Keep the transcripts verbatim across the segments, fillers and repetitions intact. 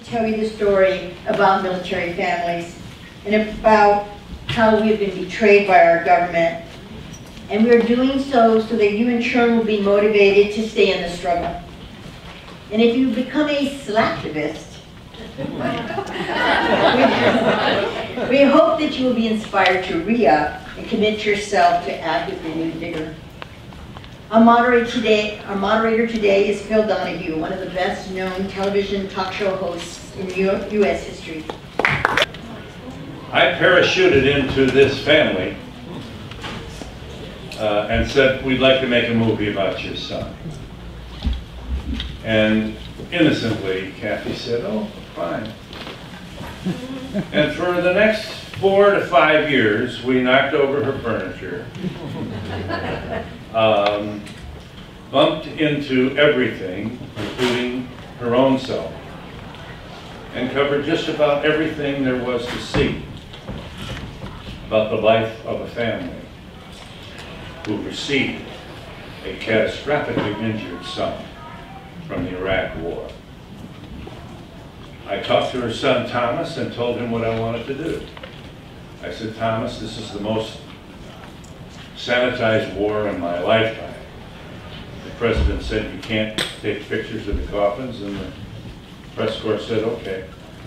tell you the story about military families and about how we have been betrayed by our government. And we're doing so so that you in turn will be motivated to stay in the struggle. And if you become a slacktivist, we, we hope that you will be inspired to re-up and commit yourself to act with renewed vigor. Our moderator today, our moderator today is Phil Donahue, one of the best known television talk show hosts in U S history. I parachuted into this family uh, and said, we'd like to make a movie about your son. And innocently, Kathy said, oh, fine. And for the next four to five years, we knocked over her furniture, um, bumped into everything, including her own self, and covered just about everything there was to see about the life of a family who received a catastrophically injured son from the Iraq War. I talked to her son Thomas and told him what I wanted to do. I said, Thomas, this is the most sanitized war in my lifetime. The president said you can't take pictures of the coffins, and the press corps said, okay.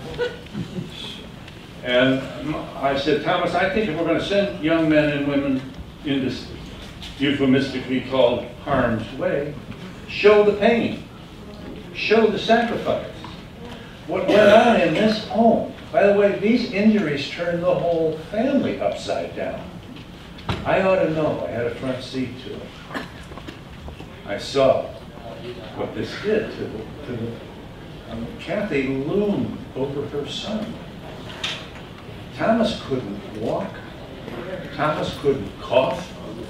And I said, Thomas, I think if we're going to send young men and women in this euphemistically called harm's way, show the pain, show the sacrifice. What went on in this home, by the way, these injuries turned the whole family upside down. I ought to know, I had a front seat to it. I saw what this did to the, to the um, Kathy loomed over her son. Thomas couldn't walk. Thomas couldn't cough.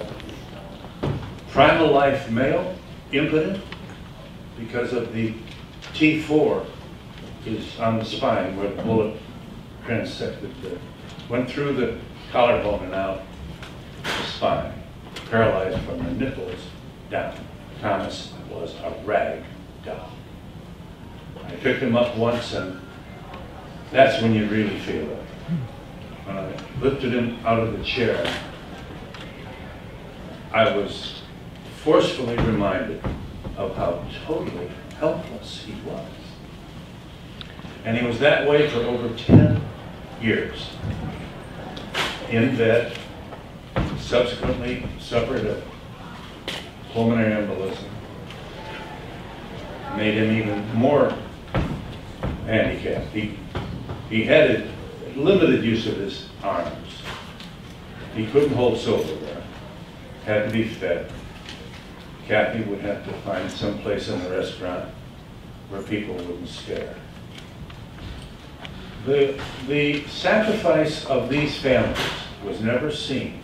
Primal life male, impotent, because of the T four is on the spine where the bullet transected the, went through the collarbone and out the spine, paralyzed from the nipples down. Thomas was a rag doll. I picked him up once, and that's when you really feel it. When I lifted him out of the chair, I was forcefully reminded of how totally helpless he was. And he was that way for over ten years. In bed, subsequently suffered a pulmonary embolism. Made him even more handicapped. He, he had a limited use of his arms. He couldn't hold silverware. Had to be fed. Kathy would have to find some place in the restaurant where people wouldn't stare. The, the sacrifice of these families was never seen.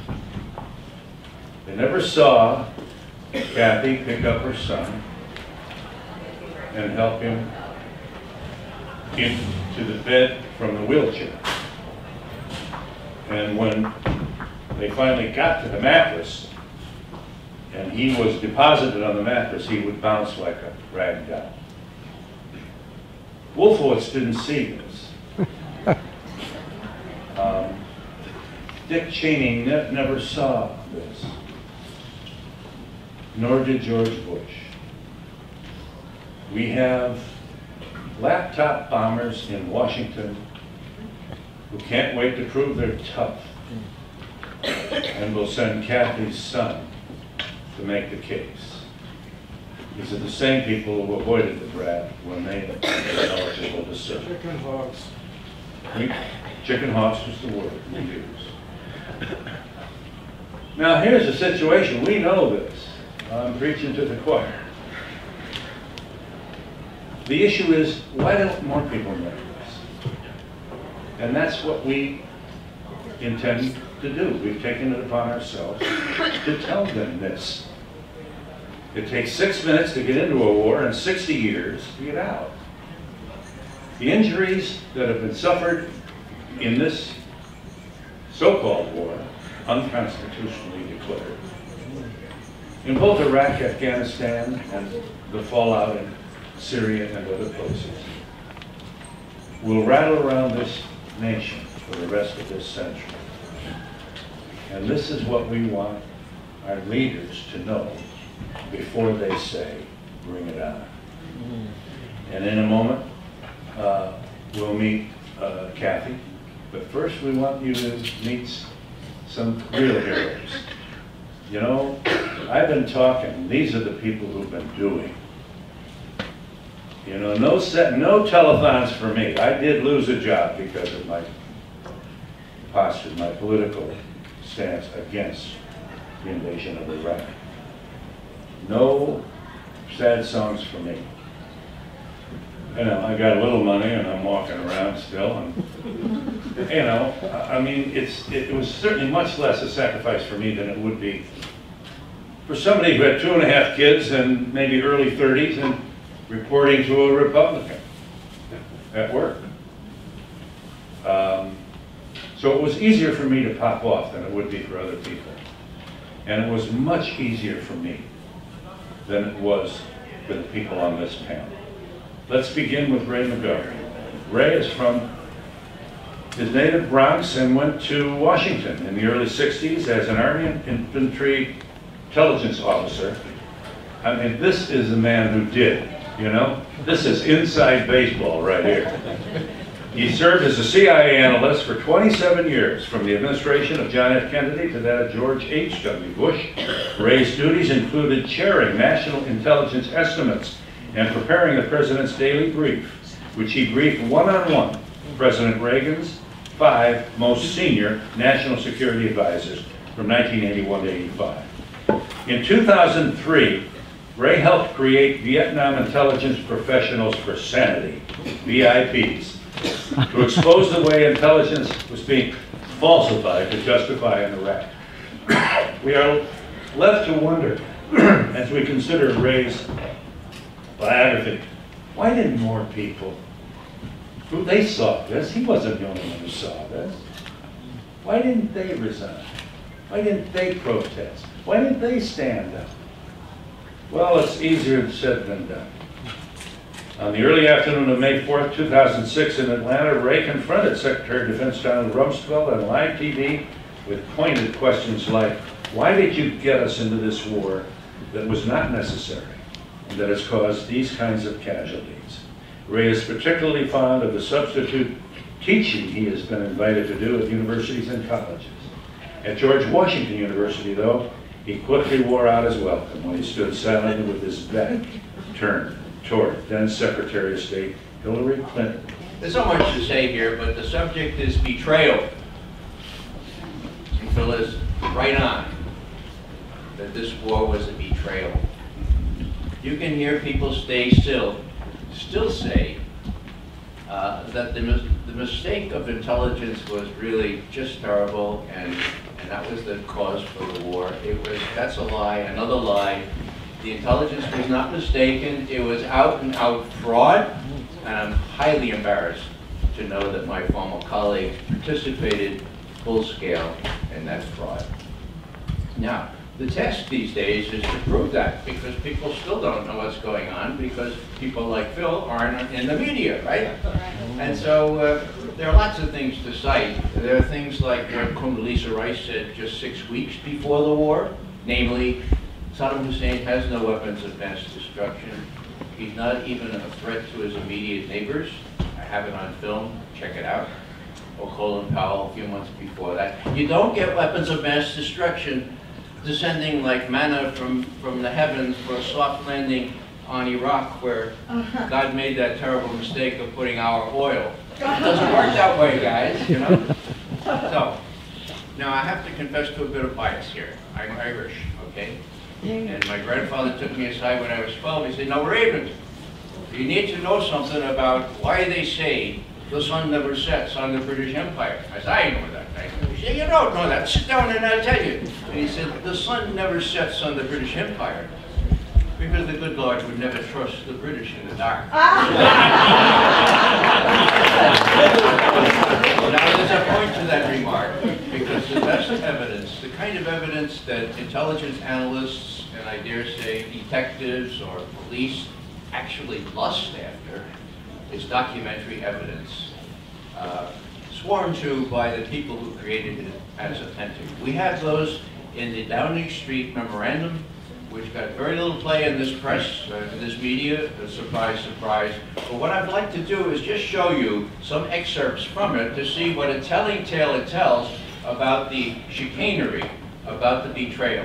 They never saw Kathy pick up her son and help him into the bed from the wheelchair. And when they finally got to the mattress, and he was deposited on the mattress, he would bounce like a rag doll. Wolfowitz didn't see this. Um, Dick Cheney ne never saw this, nor did George Bush. We have laptop bombers in Washington who can't wait to prove they're tough and will send Kathy's son to make the case. These are the same people who avoided the brat when they were eligible to serve. Chicken hawks. We, chicken hawks was the word we use. Now here's the situation. We know this. I'm preaching to the choir. The issue is, why don't more people know this? And that's what we intend to do. We've taken it upon ourselves to tell them this. It takes six minutes to get into a war and sixty years to get out. The injuries that have been suffered in this so-called war, unconstitutionally declared, in both Iraq, Afghanistan, and the fallout in Syria and other places, will rattle around this nation for the rest of this century. And this is what we want our leaders to know before they say, bring it on. And in a moment, uh, we'll meet uh, Kathy. But first, we want you to meet some real heroes. You know, I've been talking. These are the people who've been doing. You know, no set, no telethons for me. I did lose a job because of my posture, my political stance against the invasion of Iraq. No sad songs for me. You know, I got a little money and I'm walking around still, and you know, I mean, it's it was certainly much less a sacrifice for me than it would be for somebody who had two and a half kids and maybe early thirties and reporting to a Republican at work. Um, so it was easier for me to pop off than it would be for other people, and it was much easier for me than it was for the people on this panel. Let's begin with Ray McGovern. Ray is from his native Bronx and went to Washington in the early sixties as an Army infantry intelligence officer. I mean, this is the man who did, you know? This is inside baseball right here. He served as a C I A analyst for twenty-seven years, from the administration of John F. Kennedy to that of George H W Bush. Ray's duties included chairing national intelligence estimates and preparing the president's daily brief, which he briefed one-on-one President Reagan's five most senior national security advisors from nineteen eighty-one to eighty-five. In two thousand three, Ray helped create Vietnam Intelligence Professionals for Sanity, V I Ps, to expose the way intelligence was being falsified to justify an Iraq. We are left to wonder, as we consider Ray's biography, why didn't more people, who they saw this, he wasn't the only one who saw this, why didn't they resign? Why didn't they protest? Why didn't they stand up? Well, it's easier said than done. On the early afternoon of May fourth, two thousand six in Atlanta, Ray confronted Secretary of Defense Donald Rumsfeld on live T V with pointed questions like, why did you get us into this war that was not necessary and that has caused these kinds of casualties? Ray is particularly fond of the substitute teaching he has been invited to do at universities and colleges. At George Washington University, though, he quickly wore out his welcome when he stood silently with his back turned toward then Secretary of State Hillary Clinton. There's so much to say here, but the subject is betrayal. And Phyllis, right on, that this war was a betrayal. You can hear people stay still, still say uh, that the, mis the mistake of intelligence was really just terrible, and, and that was the cause for the war. It was, that's a lie, another lie. The intelligence was not mistaken. It was out and out fraud, and I'm highly embarrassed to know that my former colleagues participated full scale in that fraud. Now, the test these days is to prove that, because people still don't know what's going on, because people like Phil aren't in the media, right? And so uh, there are lots of things to cite. There are things like what Condoleezza Rice said just six weeks before the war, namely, Saddam Hussein has no weapons of mass destruction. He's not even a threat to his immediate neighbors. I have it on film, check it out. Or Colin Powell a few months before that. You don't get weapons of mass destruction descending like manna from, from the heavens for a soft landing on Iraq, where uh-huh. God made that terrible mistake of putting our oil. It doesn't work that way, guys, you know? So, now I have to confess to a bit of bias here. I'm Irish, okay? And my grandfather took me aside when I was twelve. He said, now Raven, you need to know something about why they say the sun never sets on the British Empire. I said, I know that. He said, you don't know that. Sit down and I'll tell you. And he said, the sun never sets on the British Empire because the good Lord would never trust the British in the dark. Now there's a point to that remark, because the best evidence, the kind of evidence that intelligence analysts, and I dare say detectives or police actually lust after, It's documentary evidence, uh, sworn to by the people who created it as authentic. We have those in the Downing Street Memorandum, which got very little play in this press, uh, in this media, uh, surprise, surprise. But what I'd like to do is just show you some excerpts from it to see what a telling tale it tells about the chicanery, about the betrayal.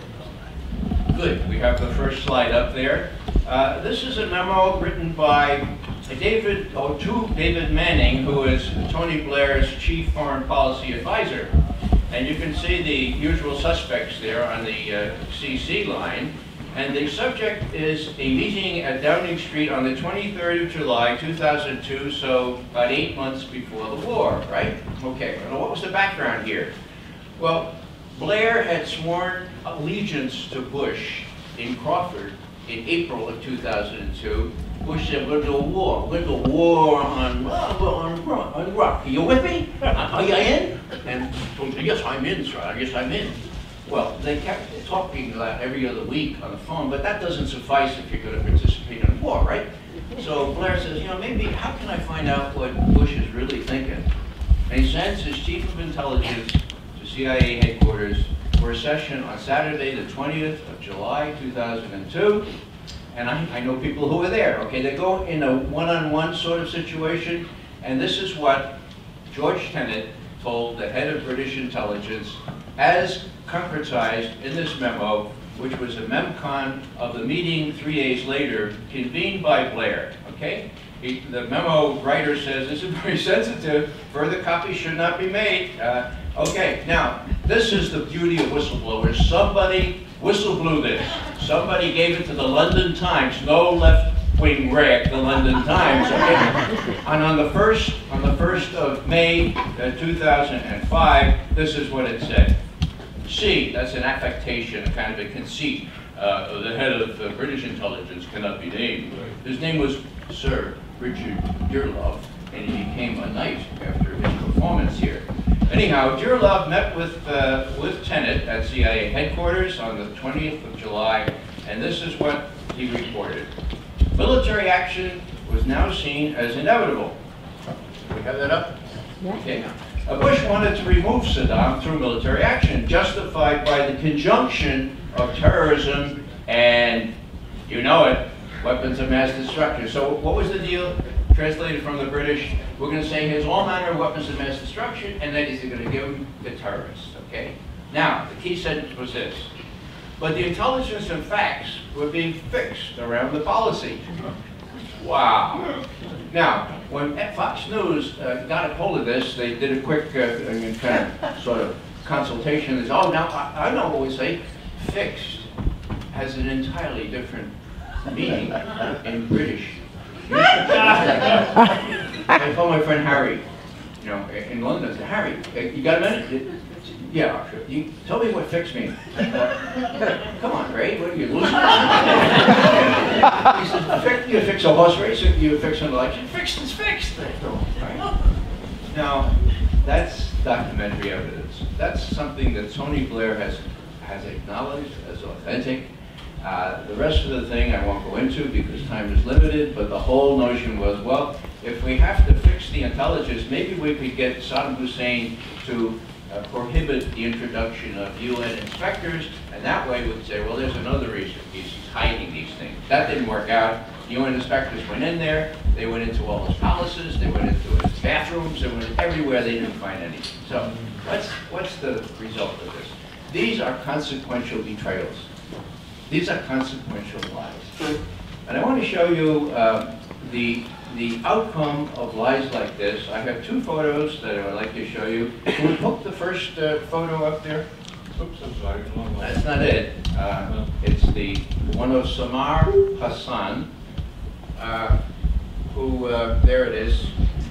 Good, we have the first slide up there. Uh, this is a memo written by David, oh, to David Manning, who is Tony Blair's chief foreign policy advisor. And you can see the usual suspects there on the uh, C C line. And the subject is a meeting at Downing Street on the twenty-third of July, two thousand two, so about eight months before the war, right? Okay, well, what was the background here? Well, Blair had sworn allegiance to Bush in Crawford in April of two thousand two. Bush said, we're going to do a war. We're going to do a war on, on, on Iraq. Are you with me? Are you in? And Bush said, yes, I'm in, sir. Yes, I'm in. Well, they kept talking like every other week on the phone, but that doesn't suffice if you're going to participate in a war, right? So Blair says, you know, maybe, how can I find out what Bush is really thinking? And he sends his chief of intelligence to C I A headquarters for a session on Saturday, the twentieth of July, two thousand two. And I, I know people who were there, okay? They go in a one-on-one sort of situation, and this is what George Tenet told the head of British intelligence, as concretized in this memo, which was a memcon of the meeting three days later, convened by Blair, okay? He, the memo writer says, this is very sensitive, further copies should not be made. Uh, okay, now, this is the beauty of whistleblowers. Somebody whistle blew this. Somebody gave it to the London Times, no left-wing rag, the London Times, okay? And on the first, on the first of May, uh, two thousand five, this is what it said. C, that's an affectation, a kind of a conceit. Uh, the head of uh, British intelligence cannot be named. His name was Sir Richard Dearlove, and he became a knight after his performance here. Anyhow, Dearlove met with, uh, with Tenet at C I A headquarters on the twentieth of July, and this is what he reported. Military action was now seen as inevitable. We have that up? Yeah. Okay. Uh, Bush wanted to remove Saddam through military action, justified by the conjunction of terrorism and, you know it, weapons of mass destruction. So what was the deal? Translated from the British, we're going to say here's all manner of weapons of mass destruction, and that is going to give them the terrorists, okay? Now, the key sentence was this. But the intelligence and facts were being fixed around the policy. Wow. Now, when Fox News uh, got a hold of this, they did a quick uh, kind of sort of consultation. They said, oh, now I, I know what we say. Fixed has an entirely different meaning in British. I called my friend Harry, you know, in London. I said, Harry, you got a minute? Yeah, sure. You tell me what fix means. Come on, Ray, what are you losing? He says, fix, you fix a horse race, you fix an election. Fixed is fixed. Right? Now, that's documentary evidence. That's something that Tony Blair has has acknowledged as authentic. Uh, the rest of the thing I won't go into because time is limited, but the whole notion was, well, if we have to fix the intelligence, maybe we could get Saddam Hussein to uh, prohibit the introduction of U N inspectors, and that way we'd say, well, there's another reason he's hiding these things. That didn't work out. U N inspectors went in there, they went into all his palaces, they went into his bathrooms, they went everywhere, they didn't find anything. So what's, what's the result of this? These are consequential betrayals. These are consequential lies. And I want to show you uh, the, the outcome of lies like this. I have two photos that I would like to show you. Can we hook the first uh, photo up there? Oops, I'm sorry. That's not it. Uh, it's the one of Samar Hassan, uh, who, uh, there it is.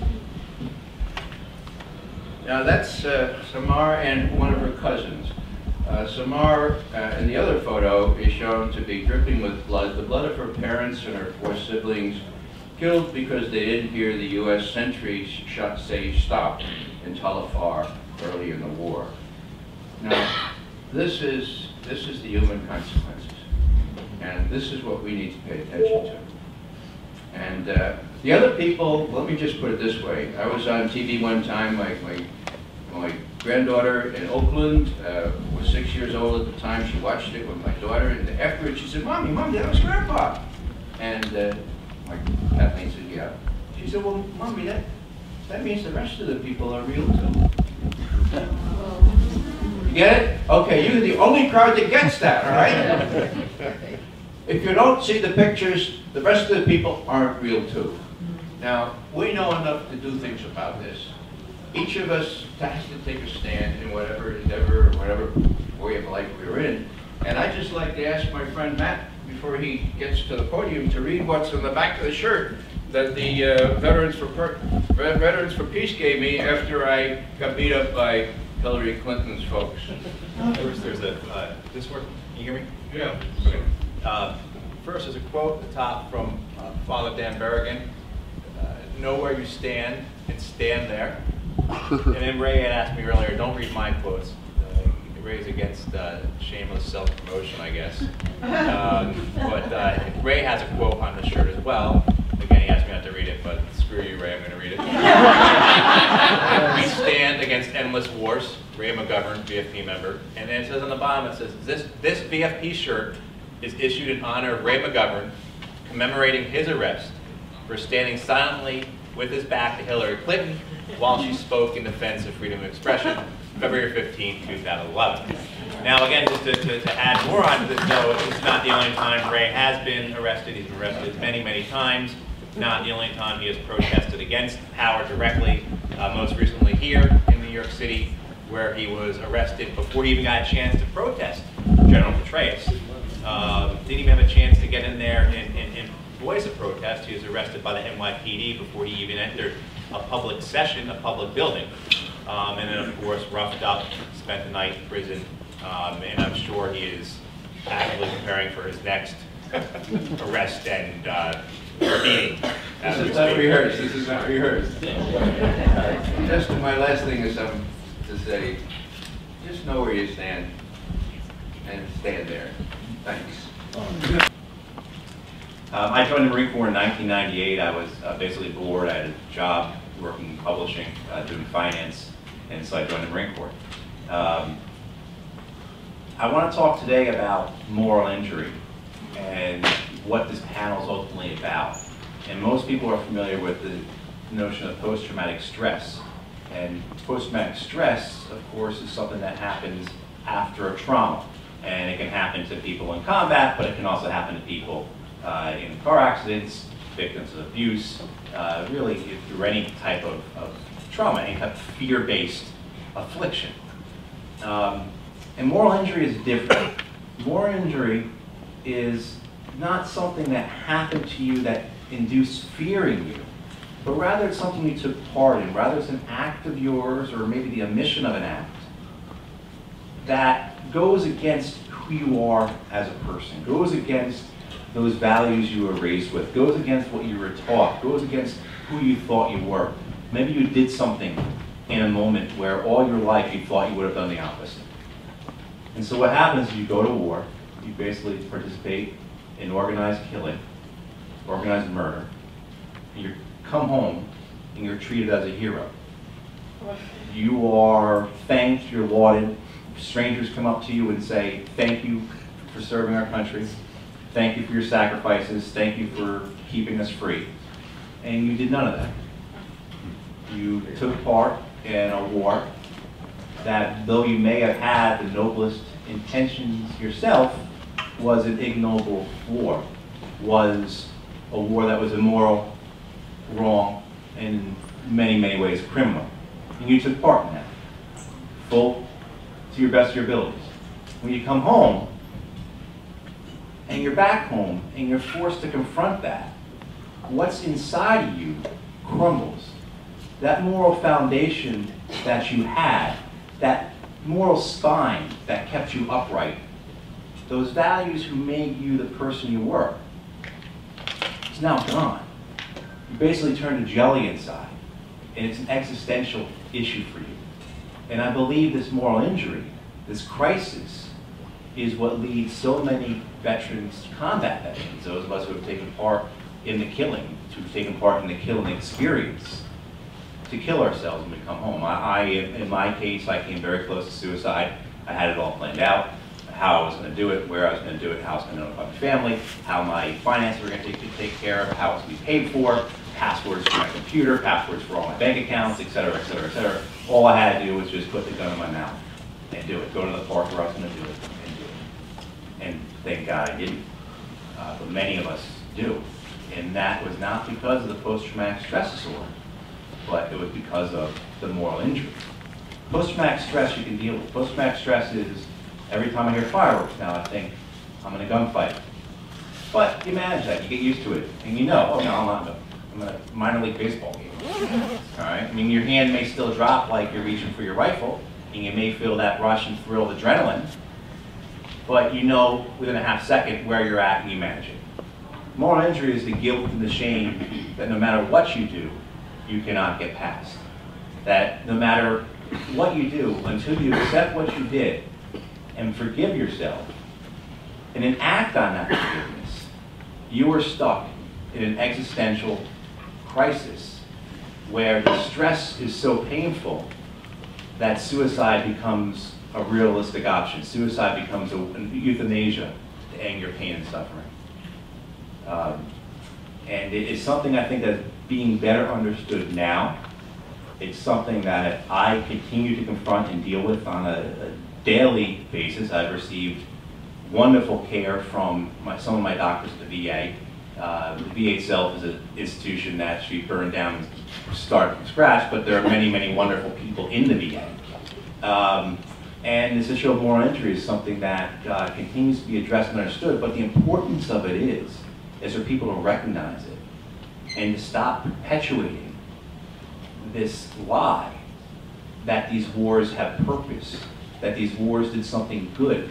Now that's uh, Samar and one of her cousins. Uh, Samar, uh, in the other photo, is shown to be dripping with blood, the blood of her parents and her four siblings, killed because they didn't hear the U S sentries shot, say stop in Talafar early in the war. Now, this is, this is the human consequences, and this is what we need to pay attention to. And uh, The other people, let me just put it this way. I was on T V one time, my, my, my granddaughter in Oakland uh, was six years old at the time. She watched it with my daughter, and afterwards she said, Mommy, Mom, that was Grandpa. And uh, my Kathleen said, yeah. She said, well, Mommy, that, that means the rest of the people are real too. You get it? Okay, you're the only crowd that gets that, all right? If you don't see the pictures, the rest of the people aren't real too. Now, we know enough to do things about this. Each of us has to take a stand in whatever endeavor or whatever way of life we're in. And I'd just like to ask my friend Matt, before he gets to the podium, to read what's on the back of the shirt that the uh, Veterans for per Veterans for Peace gave me after I got beat up by Hillary Clinton's folks. First, there's a, uh, this work, can you hear me? Yeah. Okay. Uh, first, there's a quote at the top from uh, Father Dan Berrigan, uh, know where you stand and stand there. And then Ray had asked me earlier, don't read my quotes. Uh, Ray's against uh, shameless self-promotion, I guess. Um, but uh, Ray has a quote on the shirt as well. Again, he asked me not to read it, but screw you, Ray, I'm going to read it. We stand against endless wars. Ray McGovern, V F P member. And then it says on the bottom, it says, this, this V F P shirt is issued in honor of Ray McGovern, commemorating his arrest for standing silently with his back to Hillary Clinton while she spoke in defense of freedom of expression, February fifteenth, two thousand eleven. Now again, just to, to, to add more on to this, though, it's not the only time Ray has been arrested. He's been arrested many, many times. Not the only time he has protested against power directly, uh, most recently here in New York City, where he was arrested before he even got a chance to protest General Petraeus. Um, didn't even have a chance to get in there and, and, and voice a protest. He was arrested by the N Y P D before he even entered a public session, a public building. Um, and then, of course, roughed up, spent the night in prison, um, and I'm sure he is actively preparing for his next arrest and uh, meeting. This is not rehearsed. This is not rehearsed. Just my last thing is um, to say, just know where you stand and stand there. Thanks. Um, I joined the Marine Corps in nineteen ninety-eight. I was uh, basically bored. I had a job working in publishing, uh, doing finance, and so I joined the Marine Corps. Um, I want to talk today about moral injury and what this panel is ultimately about. And most people are familiar with the notion of post-traumatic stress. And post-traumatic stress, of course, is something that happens after a trauma. And it can happen to people in combat, but it can also happen to people uh, in car accidents, victims of abuse, uh, really through any type of, of trauma, any type of fear-based affliction. Um, and moral injury is different. Moral injury is not something that happened to you that induced fear in you, but rather it's something you took part in. Rather it's an act of yours, or maybe the omission of an act, that goes against who you are as a person, goes against those values you were raised with, goes against what you were taught, goes against who you thought you were. Maybe you did something in a moment where all your life you thought you would have done the opposite. And so what happens is you go to war, you basically participate in organized killing, organized murder, and you come home and you're treated as a hero. You are thanked, you're lauded. Strangers come up to you and say, thank you for serving our country. Thank you for your sacrifices. Thank you for keeping us free. And you did none of that. You took part in a war that, though you may have had the noblest intentions yourself, was an ignoble war, was a war that was immoral, wrong, and in many, many ways criminal. And you took part in that, full to your best of your abilities. When you come home, and you're back home, and you're forced to confront that, what's inside of you crumbles. That moral foundation that you had, that moral spine that kept you upright, those values who made you the person you were, it's now gone. You basically turn to jelly inside, and it's an existential issue for you. And I believe this moral injury, this crisis, is what leads so many veterans, combat veterans, those of us who have taken part in the killing, to have taken part in the killing experience, to kill ourselves when we come home. I, I, in my case, I came very close to suicide. I had it all planned out, how I was going to do it, where I was going to do it, how I was going to notify my family, how my finances were going to take, to take care of, how it was going to be paid for, passwords for my computer, passwords for all my bank accounts, et cetera, et cetera, et cetera. All I had to do was just put the gun in my mouth and do it. Go to the park where I was going to do it and do it. And thank God I didn't. Uh, but many of us do. And that was not because of the post-traumatic stress disorder, but it was because of the moral injury. Post-traumatic stress you can deal with. Post-traumatic stress is every time I hear fireworks now I think I'm in a gunfight. But you manage that, you get used to it, and you know, oh no, I'm not, I'm in a minor league baseball game. All right? I mean, your hand may still drop like you're reaching for your rifle, and you may feel that rush and thrill of adrenaline, but you know within a half second where you're at and you manage it. Moral injury is the guilt and the shame that no matter what you do, you cannot get past. That no matter what you do, until you accept what you did and forgive yourself and then act on that forgiveness, you are stuck in an existential crisis where the stress is so painful that suicide becomes a realistic option. Suicide becomes a, a euthanasia to end your pain and suffering. Um, and it is something I think that's being better understood now. It's something that I continue to confront and deal with on a, a daily basis. I've received wonderful care from my, some of my doctors at the V A. Uh, the V A itself is an institution that should be burned down and start from scratch, but there are many, many wonderful people in the V A. Um, and this issue of moral injury is something that uh, continues to be addressed and understood, but the importance of it is, is for people to recognize it and to stop perpetuating this lie that these wars have purpose, that these wars did something good,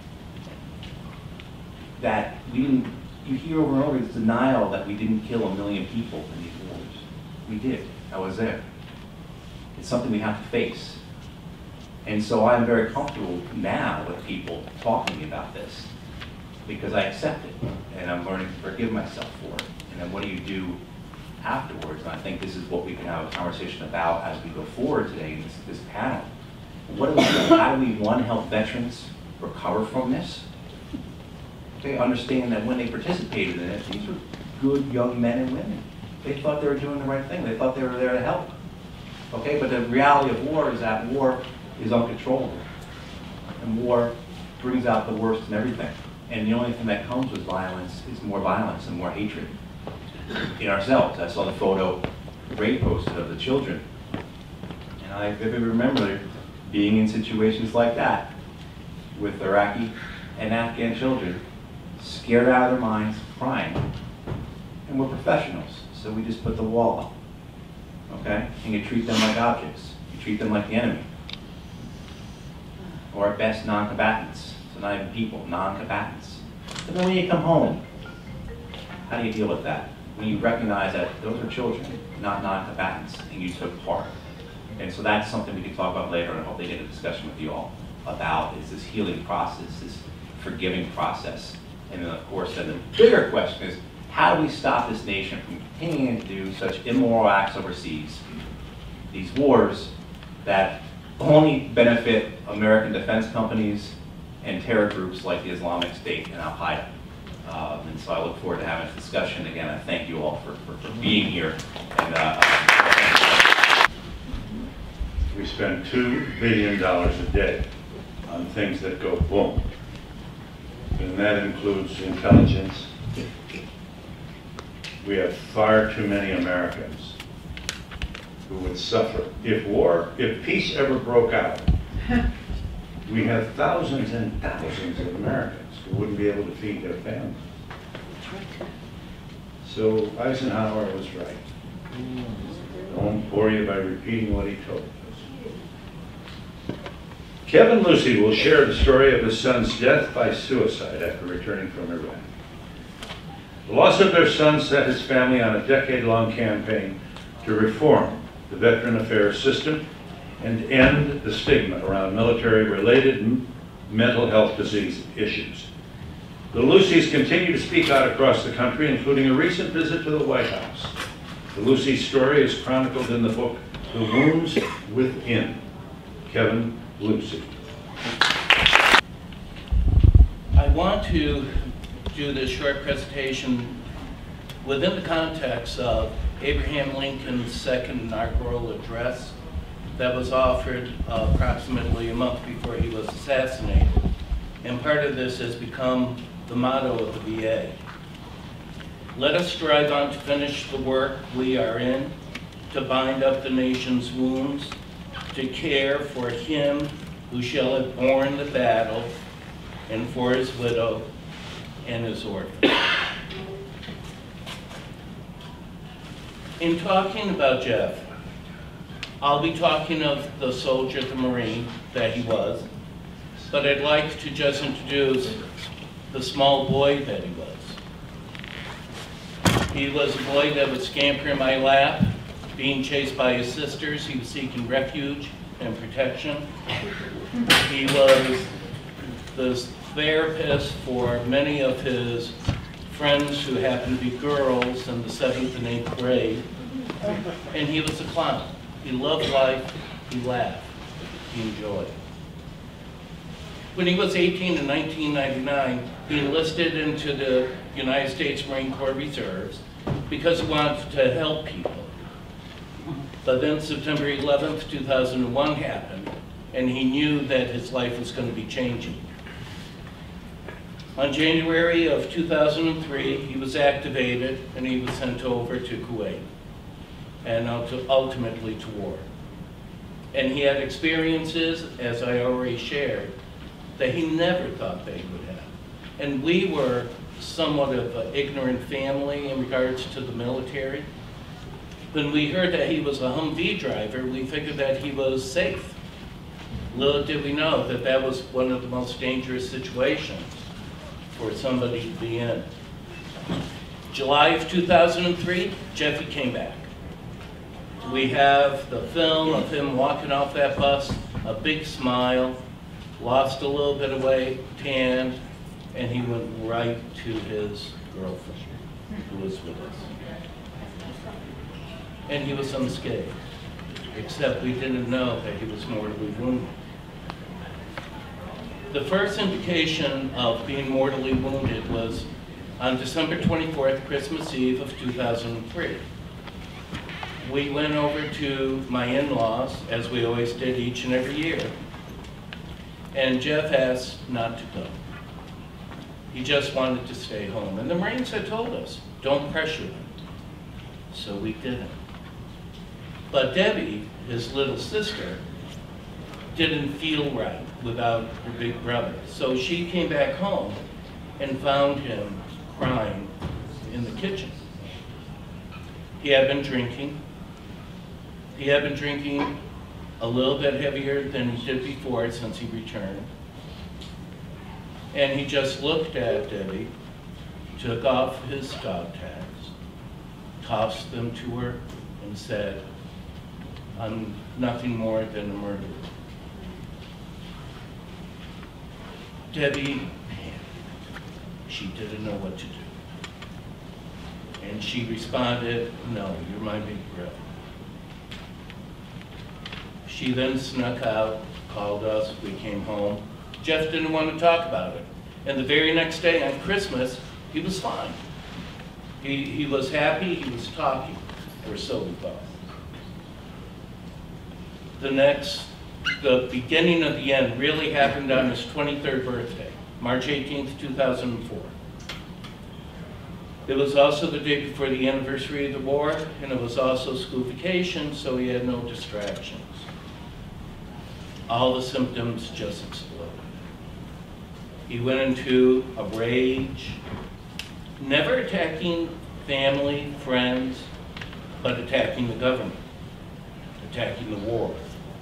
that we didn't, you hear over and over this denial that we didn't kill a million people in these wars. We did. I was there. It's something we have to face. And so I'm very comfortable now with people talking to me about this because I accept it and I'm learning to forgive myself for it. And then what do you do afterwards? And I think this is what we can have a conversation about as we go forward today in this, this panel. What do we do? How do we, one, help veterans recover from this? They understand that when they participated in it, these were good young men and women. They thought they were doing the right thing. They thought they were there to help. Okay, but the reality of war is that war is uncontrollable. And war brings out the worst in everything. And the only thing that comes with violence is more violence and more hatred in ourselves. I saw the photo Ray posted of the children. And I vividly remember being in situations like that with Iraqi and Afghan children, scared out of their minds, crying. And we're professionals, so we just put the wall up. Okay? And you treat them like objects. You treat them like the enemy. Or at best, non-combatants. So not even people, non-combatants. But then when you come home, how do you deal with that? When you recognize that those are children, not non-combatants, and you took part. And so that's something we can talk about later, and I hope they get a discussion with you all about, is this healing process, this forgiving process. And then of course, then the bigger question is, how do we stop this nation from continuing to do such immoral acts overseas, these wars that only benefit American defense companies and terror groups like the Islamic State and Al-Qaeda. Um, and so I look forward to having this discussion. Again, I thank you all for, for, for being here. And, uh, we spend two billion dollars a day on things that go boom. And that includes intelligence. We have far too many Americans who would suffer. If war, if peace ever broke out, we have thousands and thousands of Americans who wouldn't be able to feed their families. So Eisenhower was right. Don't bore you by repeating what he told us. Kevin Lucy will share the story of his son's death by suicide after returning from Iraq. The loss of their son set his family on a decade-long campaign to reform the Veteran Affairs system and end the stigma around military-related mental health disease issues. The Lucys continue to speak out across the country, including a recent visit to the White House. The Lucy story is chronicled in the book, The Wounds Within. Kevin Lucy. I want to do this short presentation within the context of Abraham Lincoln's second inaugural address that was offered uh, approximately a month before he was assassinated. And part of this has become the motto of the V A. Let us strive on to finish the work we are in, to bind up the nation's wounds, to care for him who shall have borne the battle, and for his widow and his orphan. In talking about Jeff, I'll be talking of the soldier, the Marine that he was, but I'd like to just introduce the small boy that he was. He was a boy that would scamper in my lap, being chased by his sisters. He was seeking refuge and protection. He was the therapist for many of his friends who happened to be girls in the seventh and eighth grade. And he was a clown. He loved life, he laughed, he enjoyed. When he was eighteen in nineteen ninety-nine, he enlisted into the United States Marine Corps Reserves because he wanted to help people. But then September eleventh, two thousand one happened, and he knew that his life was going to be changing. On January of two thousand three, he was activated and he was sent over to Kuwait and ultimately to war. And he had experiences, as I already shared, that he never thought that he would have. And we were somewhat of an ignorant family in regards to the military. When we heard that he was a Humvee driver, we figured that he was safe. Little did we know that that was one of the most dangerous situations for somebody to be in. July of two thousand three, Jeffy came back. We have the film of him walking off that bus, a big smile, lost a little bit of weight, tanned, and he went right to his girlfriend, who was with us. And he was unscathed, except we didn't know that he was mortally wounded. The first indication of being mortally wounded was on December twenty-fourth, Christmas Eve of two thousand three. We went over to my in-laws, as we always did each and every year, and Jeff asked not to go. He just wanted to stay home. And the Marines had told us, don't pressure him. So we didn't. But Debbie, his little sister, didn't feel right without her big brother. So she came back home and found him crying in the kitchen. He had been drinking. He had been drinking a little bit heavier than he did before since he returned. And he just looked at Debbie, took off his dog tags, tossed them to her, and said, I'm nothing more than a murderer. Debbie, she didn't know what to do. And she responded, no, you're my big brother. She then snuck out, called us, we came home. Jeff didn't want to talk about it. And the very next day on Christmas, he was fine. He, he was happy, he was talking, or so we thought. The next, the beginning of the end really happened on his twenty-third birthday, March eighteenth, two thousand four. It was also the day before the anniversary of the war, and it was also school vacation, so he had no distractions. All the symptoms just exploded. He went into a rage, never attacking family, friends, but attacking the government, attacking the war.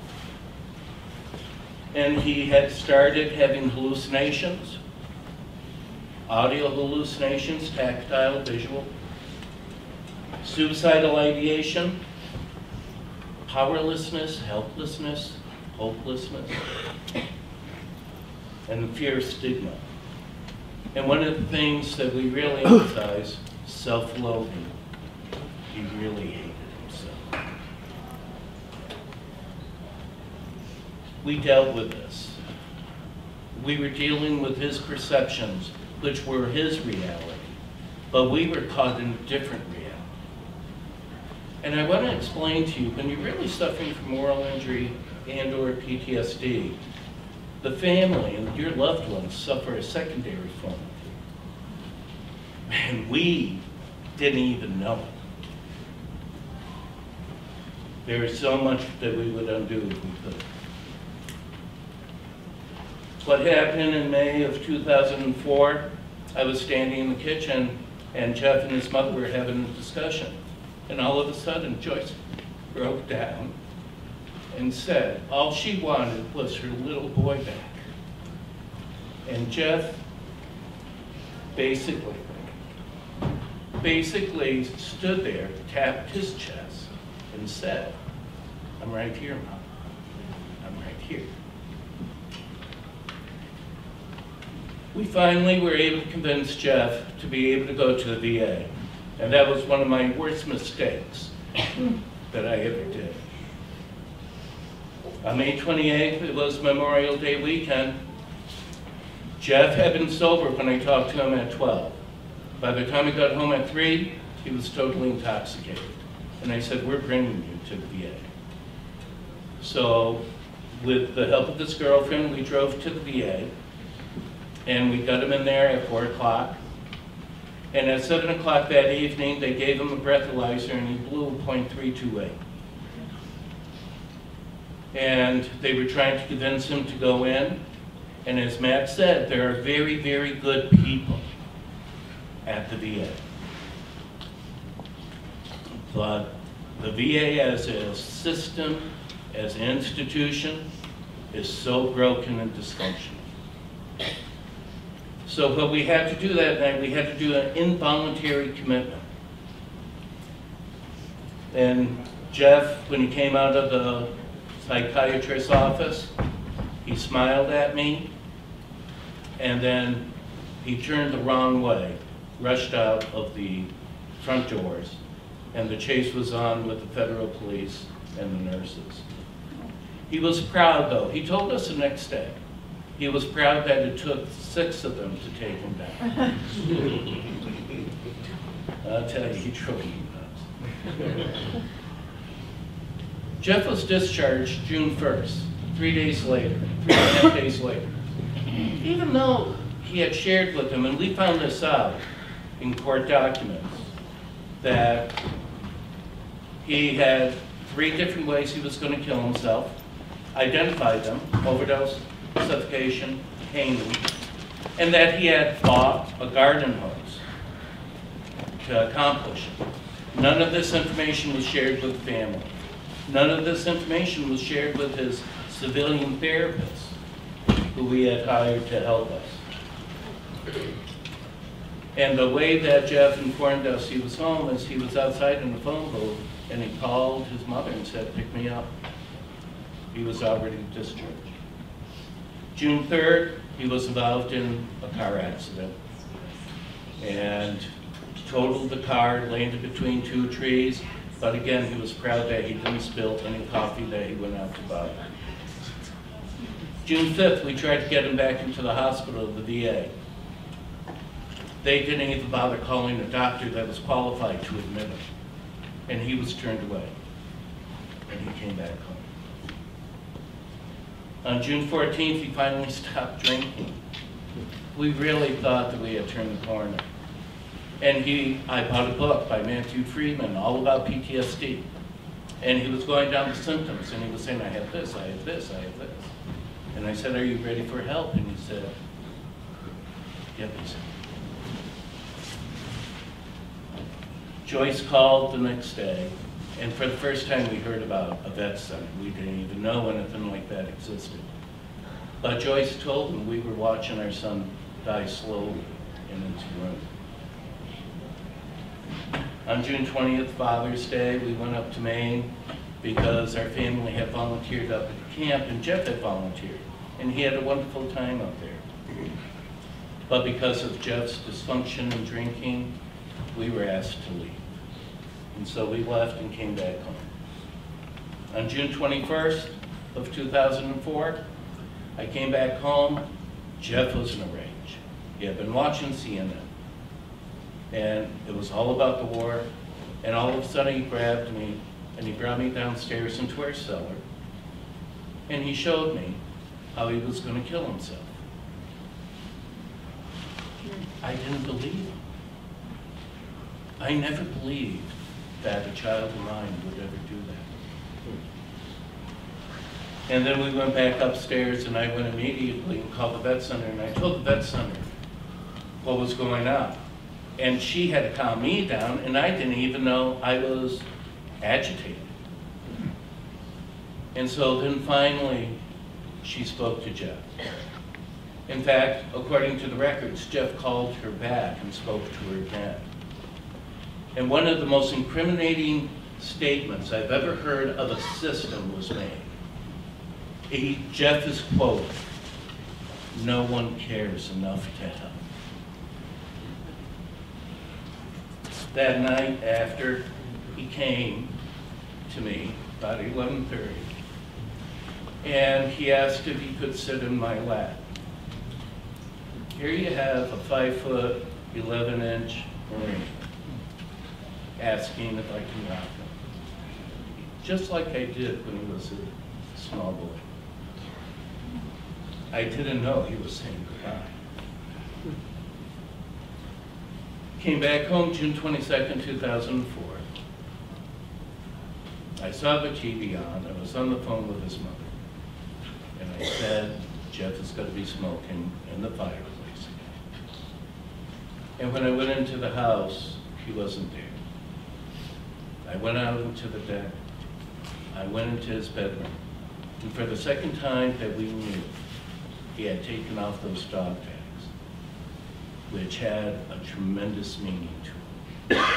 And he had started having hallucinations, audio hallucinations, tactile, visual, suicidal ideation, powerlessness, helplessness, hopelessness, and the fear of stigma. And one of the things that we really emphasize, self-loathing. He really hated himself. We dealt with this. We were dealing with his perceptions, which were his reality, but we were caught in a different reality. And I want to explain to you, when you're really suffering from moral injury and or P T S D, the family and your loved ones suffer a secondary form. And we didn't even know it. There is so much that we would undo if we could. What happened in May of two thousand four, I was standing in the kitchen and Jeff and his mother were having a discussion. And all of a sudden, Joyce broke down and said all she wanted was her little boy back. And Jeff basically, basically stood there, tapped his chest, and said, "I'm right here, Mom. I'm right here." We finally were able to convince Jeff to be able to go to the V A. And that was one of my worst mistakes that I ever did. On May twenty-eighth, it was Memorial Day weekend. Jeff had been sober when I talked to him at twelve. By the time I got home at three, he was totally intoxicated. And I said, "We're bringing you to the V A." So, with the help of this girlfriend, we drove to the V A. And we got him in there at four o'clock. And at seven o'clock that evening, they gave him a breathalyzer and he blew a point three two eight. And they were trying to convince him to go in. And as Matt said, there are very, very good people at the V A. But the V A as a system, as an institution, is so broken and dysfunctional. So, but we had to do that night, we had to do an involuntary commitment. And Jeff, when he came out of the psychiatrist's office, he smiled at me, and then he turned the wrong way, rushed out of the front doors, and the chase was on with the federal police and the nurses. He was proud, though. He told us the next day. He was proud that it took six of them to take him down. I'll tell you, he drove me nuts. Jeff was discharged June first, three days later, three and a half days later. Even though he had shared with him, and we found this out in court documents, that he had three different ways he was going to kill himself, identified them: overdose, suffocation, hanging, and that he had bought a garden hose to accomplish it. None of this information was shared with the family. None of this information was shared with his civilian therapist, who we had hired to help us. And the way that Jeff informed us he was home is he was outside in the phone booth, and he called his mother and said, "Pick me up." He was already discharged. June third, he was involved in a car accident and totaled the car, landed between two trees, but again, he was proud that he didn't spill any coffee that he went out to buy. June fifth, we tried to get him back into the hospital, the V A. They didn't even bother calling a doctor that was qualified to admit him, and he was turned away, and he came back home. On June fourteenth, he finally stopped drinking. We really thought that we had turned the corner. And he, I bought a book by Matthew Friedman, all about P T S D. And he was going down the symptoms, and he was saying, "I have this, I have this, I have this." And I said, "Are you ready for help?" And he said, "Yep." He said. Joyce called the next day, and for the first time we heard about a vet center. We didn't even know anything like that existed. But Joyce told him we were watching our son die slowly in his room. On June twentieth, Father's Day, we went up to Maine because our family had volunteered up at the camp, and Jeff had volunteered, and he had a wonderful time up there. But because of Jeff's dysfunction and drinking, we were asked to leave. And so we left and came back home. On June twenty-first of two thousand four, I came back home. Jeff was in a rage. He had been watching C N N. And it was all about the war. And all of a sudden he grabbed me and he brought me downstairs into our cellar. And he showed me how he was going to kill himself. I didn't believe him. I never believed that a child of mine would ever do that. And then we went back upstairs and I went immediately and called the vet center and I told the vet center what was going on. And she had to calm me down and I didn't even know I was agitated. And so then finally she spoke to Jeff. In fact, according to the records, Jeff called her back and spoke to her again. And one of the most incriminating statements I've ever heard of a system was made. He, Jeff is quoted, "No one cares enough to help." That night after, he came to me about eleven thirty, and he asked if he could sit in my lap. Here you have a five foot, eleven inch Marine asking if I can rock him, just like I did when he was a small boy. I didn't know he was saying goodbye. Came back home June twenty-second, two thousand four. I saw the T V on. I was on the phone with his mother. And I said, Jeff is going to be smoking in the fireplace again. And when I went into the house, he wasn't there. I went out into the deck. I went into his bedroom. And for the second time that we knew, he had taken off those dog tags, which had a tremendous meaning to him.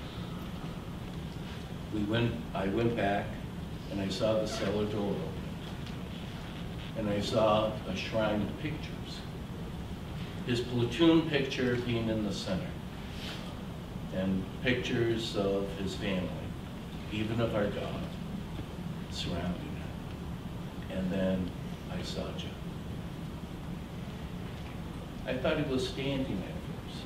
We went, I went back and I saw the cellar door open. And I saw a shrine of pictures. His platoon picture being in the center. And pictures of his family, even of our dog, surrounding him. And then I saw Joe. I thought he was standing at first.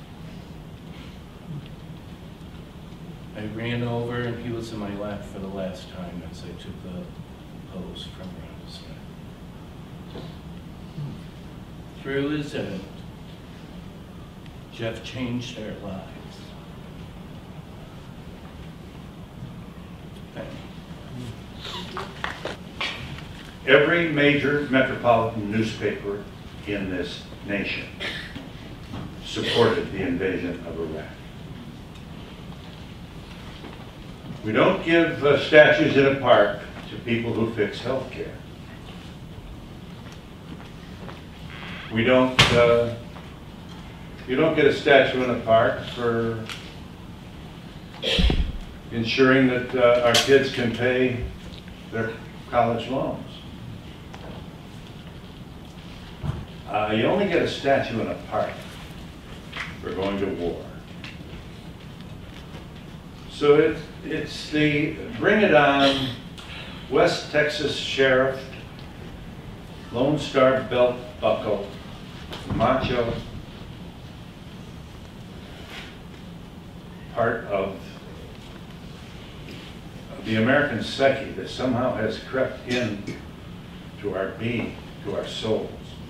I ran over and he was in my lap for the last time as I took the hose from around his neck. Through his end, Jeff changed our lives. Thank you. Every major metropolitan newspaper in this nation supported the invasion of Iraq. We don't give uh, statues in a park to people who fix health care. We don't, uh, you don't get a statue in a park for ensuring that uh, our kids can pay their college loans. Uh, you only get a statue in a park for going to war. So it, it's the Bring It On West Texas Sheriff, Lone Star Belt Buckle, macho part of the American psyche that somehow has crept in to our being, to our souls.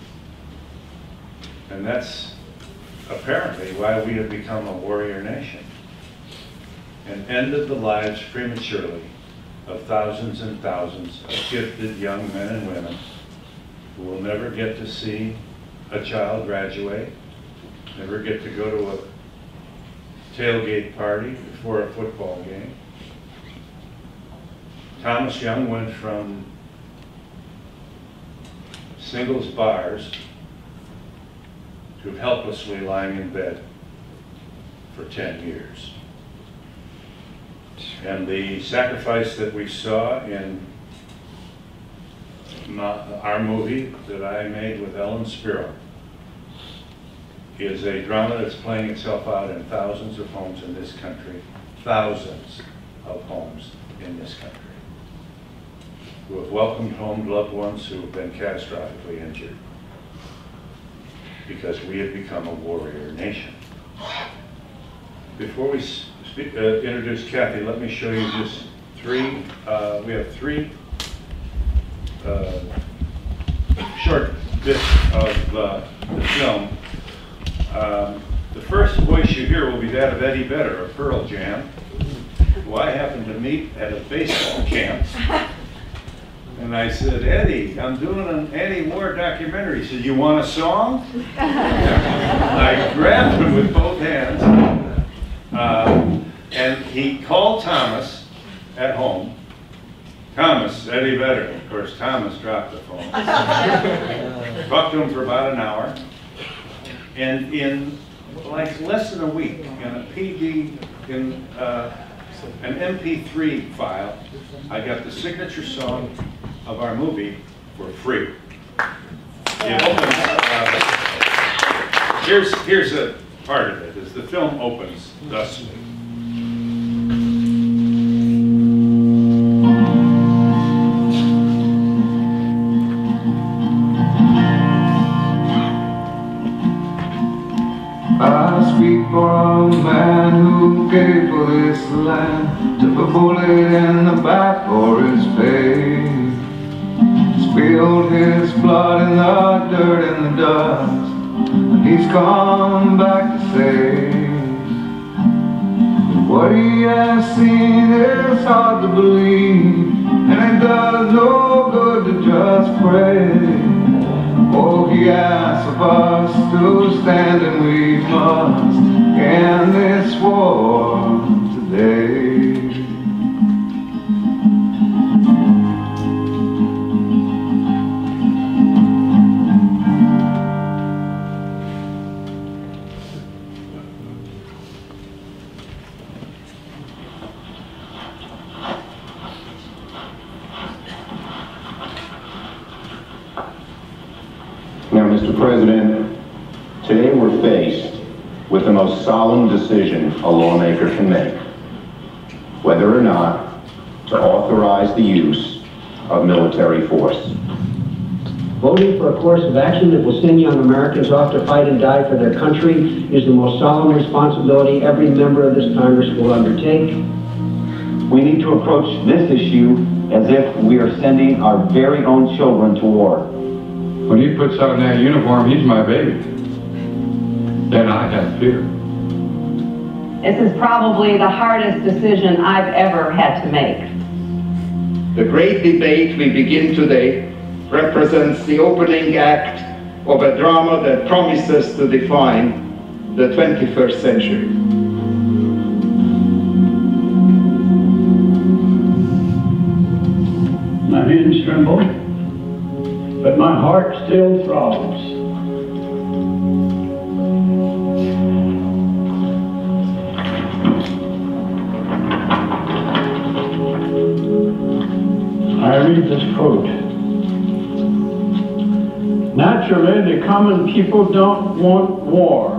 And that's apparently why we have become a warrior nation and ended the lives prematurely of thousands and thousands of gifted young men and women who will never get to see a child graduate, never get to go to a tailgate party before a football game. Thomas Young went from singles bars to helplessly lying in bed for ten years. And the sacrifice that we saw in my, our movie that I made with Ellen Spiro is a drama that's playing itself out in thousands of homes in this country, thousands of homes in this country, who have welcomed home loved ones who have been catastrophically injured because we have become a warrior nation. Before we speak, uh, introduce Kathy, let me show you just three, uh, we have three uh, short bits of uh, the film. Um, the first voice you hear will be that of Eddie Vedder of Pearl Jam, who I happened to meet at a baseball camp. And I said, Eddie, I'm doing an anti-war documentary. He said, you want a song? I grabbed him with both hands. Uh, and he called Thomas at home. Thomas, Eddie Vedder. Of course, Thomas dropped the phone. Talked to him for about an hour. And in like less than a week, in a P D, in uh, an M P three file, I got the signature song of our movie for free. It opens, uh, here's, here's a part of it, as the film opens thusly. I speak for a man who gave for this land, took a bullet in the back for his faith, spilled his blood in the dirt and the dust, and he's come back to say what he has seen is hard to believe, and it does no good to just pray. Oh, he asks of us to stand, and we must end this war today. Now, Mister President, today we're faced with the most solemn decision a lawmaker can make, whether or not to authorize the use of military force. Voting for a course of action that will send young Americans off to fight and die for their country is the most solemn responsibility every member of this Congress will undertake. We need to approach this issue as if we are sending our very own children to war. When he puts on that uniform, he's my baby. Then I have fear. This is probably the hardest decision I've ever had to make. The great debate we begin today represents the opening act of a drama that promises to define the twenty-first century. My hands tremble, but my heart still throbs. I read this quote. Naturally, the common people don't want war.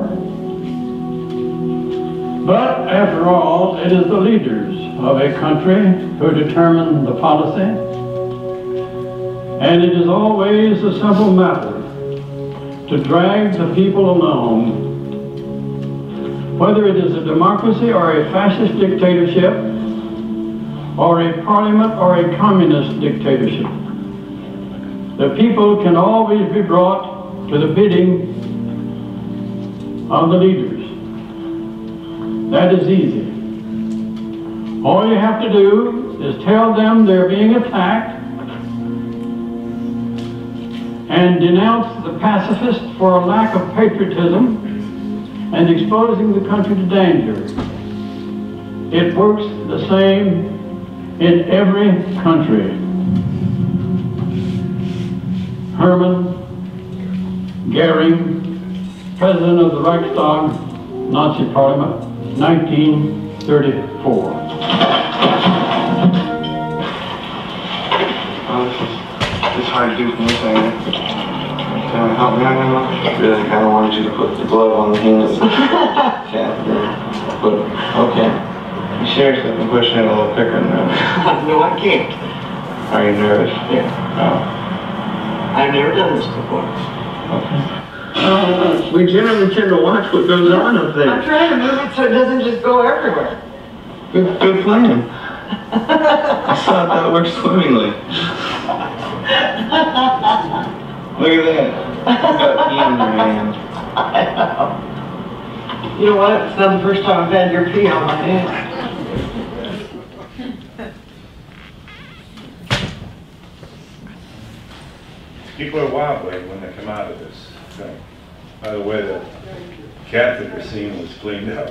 But after all, it is the leaders of a country who determine the policy. And it is always a simple matter to drag the people along, whether it is a democracy or a fascist dictatorship, or a parliament or a communist dictatorship. The people can always be brought to the bidding of the leaders. That is easy. All you have to do is tell them they're being attacked and denounce the pacifists for a lack of patriotism and exposing the country to danger. It works the same in every country. Hermann Goering, President of the Reichstag, Nazi Parliament, nineteen thirty-four. Oh, this is, this is hard to do from this angle. Can I help me out now? I really kind of wanted you to put the glove on the hands. But, okay. You seriously been pushing it a little quicker than that. No, I can't. Are you nervous? Yeah. Oh. I've never done this before. Okay. Uh, we generally tend to watch what goes on up there. I'm trying to move it so it doesn't just go everywhere. Good, good plan. I thought that worked swimmingly. Look at that. You got pee in your hand. I know. You know what? It's not the first time I've had your pee on my hand. People are wobbling when they come out of this thing. By the way, the catheter scene was cleaned up.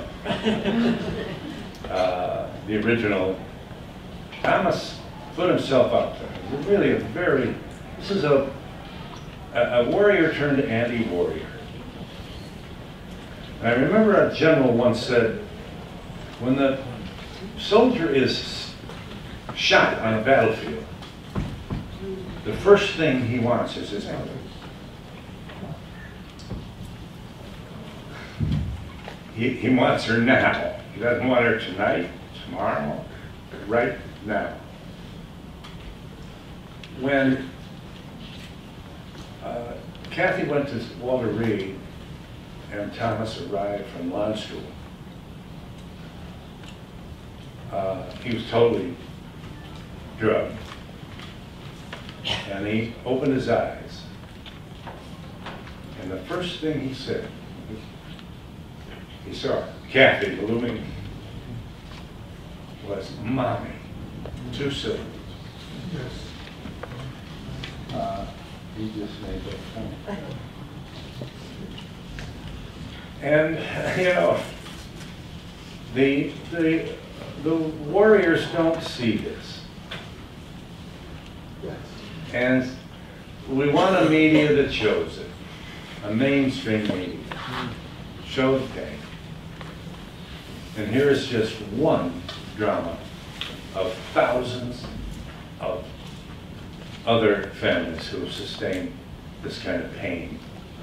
Uh, the original, Thomas put himself out there. It was really a very, this is a, a, a warrior turned anti-warrior. I remember a general once said, when the soldier is shot on a battlefield, the first thing he wants is his mother. He, he wants her now. He doesn't want her tonight, tomorrow, but right now. When uh, Kathy went to Walter Reed and Thomas arrived from law school, uh, he was totally drugged. And he opened his eyes. And the first thing he said, he saw Kathy looming, was Mommy. Two syllables. Uh, he just made that point. And, you know, the, the, the warriors don't see this. And we want a media that shows it, a mainstream media. Show the pain. And here is just one drama of thousands of other families who have sustained this kind of pain.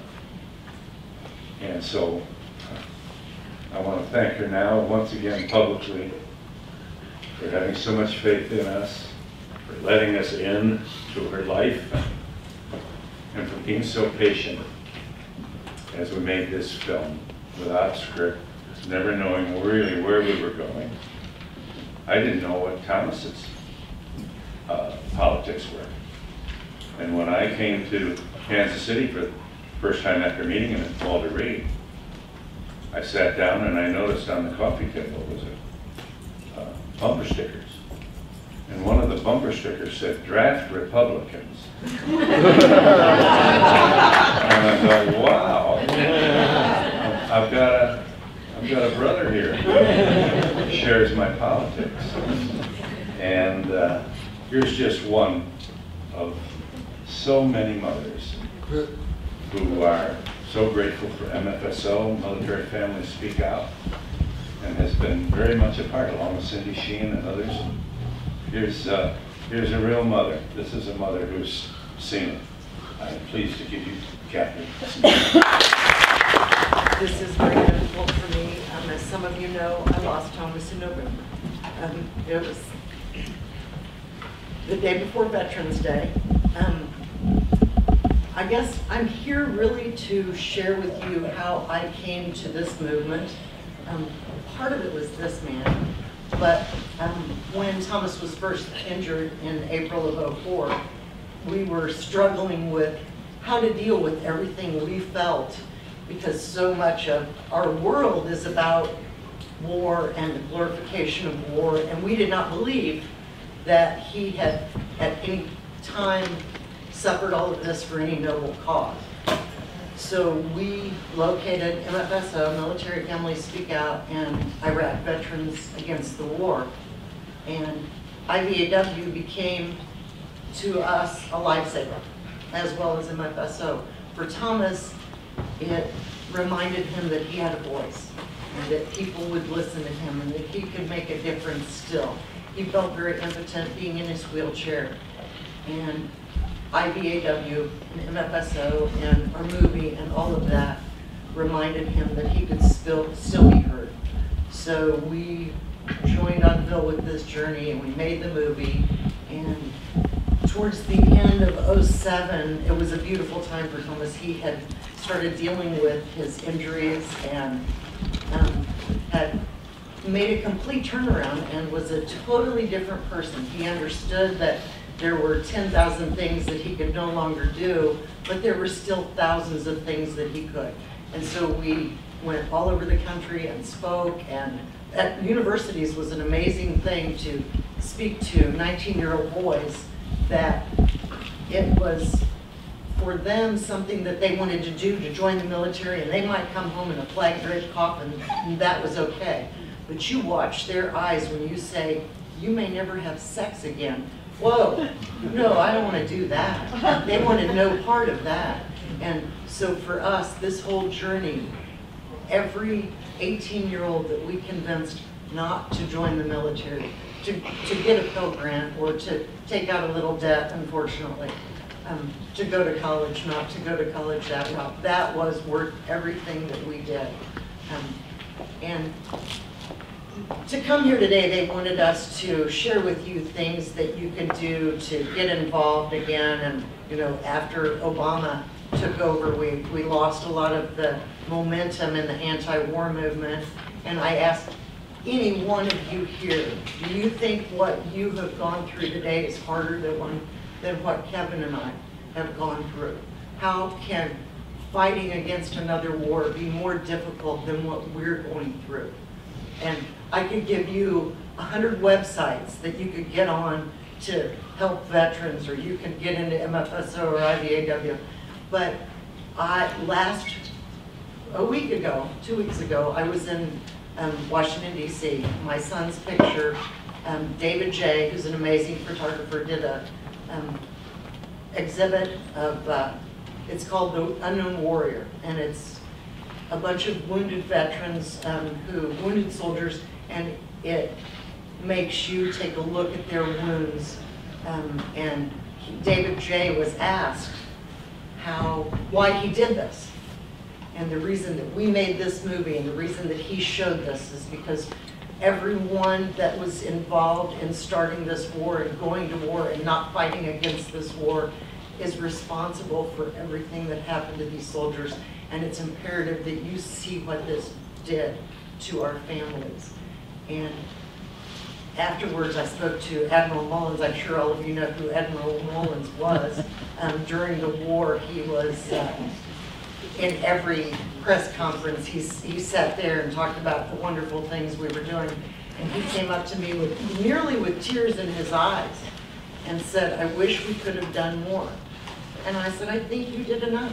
And so I want to thank her now, once again publicly, for having so much faith in us, for letting us in to her life, and for being so patient as we made this film without script, never knowing really where we were going. I didn't know what Thomas's uh, politics were. And when I came to Kansas City for the first time after meeting him at Walter Reed, I sat down and I noticed on the coffee table was a uh, bumper stickers. And one of the bumper stickers said, "Draft Republicans." And I thought, wow, I've got a, I've got a brother here who shares my politics. And uh, here's just one of so many mothers who are so grateful for M F S O, Military Families Speak Out, and has been very much a part, along with Cindy Sheen and others. Here's, uh, here's a real mother. This is a mother who's seen it. I'm pleased to give you Kathy. This is very difficult for me. Um, as some of you know, I lost Thomas in November. Um, it was the day before Veterans Day. Um, I guess I'm here really to share with you how I came to this movement. Um, part of it was this man. But um, when Thomas was first injured in April of oh four, we were struggling with how to deal with everything we felt, because so much of our world is about war and the glorification of war, and we did not believe that he had at any time suffered all of this for any noble cause. So we located M F S O, Military Families Speak Out, and Iraq Veterans Against the War. And I V A W became, to us, a lifesaver, as well as M F S O. For Thomas, it reminded him that he had a voice, and that people would listen to him, and that he could make a difference still. He felt very impotent being in his wheelchair. And I V A W and M F S O and our movie and all of that reminded him that he could still, still be heard. So we joined on Bill with this journey and we made the movie, and towards the end of oh seven, it was a beautiful time for Thomas. He had started dealing with his injuries and um, had made a complete turnaround and was a totally different person. He understood that there were ten thousand things that he could no longer do, but there were still thousands of things that he could. And so we went all over the country and spoke, and at universities was an amazing thing to speak to nineteen-year-old boys that it was for them something that they wanted to do, to join the military, and they might come home in a flag-draped coffin, and that was okay. But you watch their eyes when you say, you may never have sex again. Whoa, no, I don't want to do that. They wanted no part of that. And so for us, this whole journey, every eighteen-year-old that we convinced not to join the military, to, to get a Pell Grant or to take out a little debt, unfortunately, um, to go to college, not to go to college that route, that was worth everything that we did. Um, and to come here today, they wanted us to share with you things that you can do to get involved again. And, you know, after Obama took over, we, we lost a lot of the momentum in the anti-war movement. And I asked any one of you here, do you think what you have gone through today is harder than, one, than what Kevin and I have gone through? How can fighting against another war be more difficult than what we're going through? And I could give you a hundred websites that you could get on to help veterans, or you could get into M F S O or I V A W. But I, last, a week ago, two weeks ago, I was in um, Washington, D C My son's picture, um, David J., who's an amazing photographer, did a um, exhibit of, uh, it's called The Unknown Warrior, and it's a bunch of wounded veterans, um, who, wounded soldiers, and it makes you take a look at their wounds. Um, and he, David J. was asked how, why he did this. And the reason that we made this movie and the reason that he showed this is because everyone that was involved in starting this war and going to war and not fighting against this war is responsible for everything that happened to these soldiers. And it's imperative that you see what this did to our families. And afterwards, I spoke to Admiral Mullins. I'm sure all of you know who Admiral Mullins was. Um, during the war, he was uh, in every press conference. He's, he sat there and talked about the wonderful things we were doing. And he came up to me with nearly with tears in his eyes and said, "I wish we could have done more." And I said, "I think you did enough."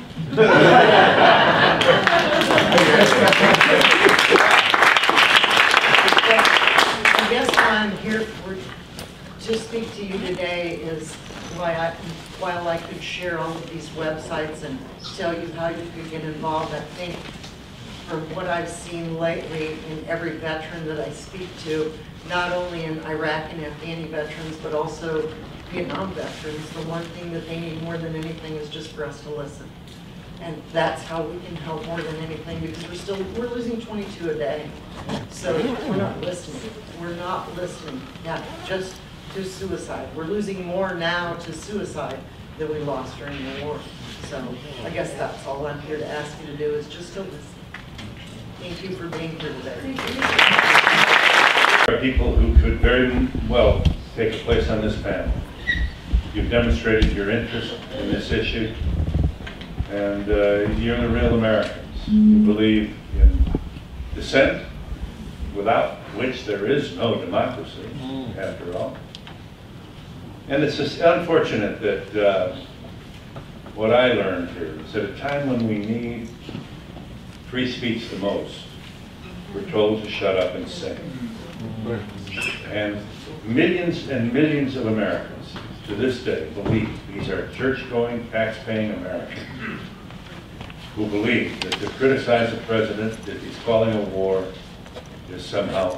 I guess why I'm here for, to speak to you today is why I, while I could share all of these websites and tell you how you could get involved, I think from what I've seen lately in every veteran that I speak to, not only in Iraq and Afghani veterans, but also Vietnam veterans, the one thing that they need more than anything is just for us to listen. And that's how we can help more than anything, because we're still, we're losing twenty-two a day. So we're not listening. We're not listening. Yeah, just to suicide. We're losing more now to suicide than we lost during the war. So I guess that's all I'm here to ask you to do, is just to listen. Thank you for being here today. There are people who could very well take a place on this panel. You've demonstrated your interest in this issue, and uh, you're the real Americans. You believe in dissent, without which there is no democracy, after all. And it's just unfortunate that uh, what I learned here is at a time when we need free speech the most, we're told to shut up and sing. And millions and millions of Americans to this day believe, these are church-going, tax-paying Americans, who believe that to criticize the president that he's calling a war is somehow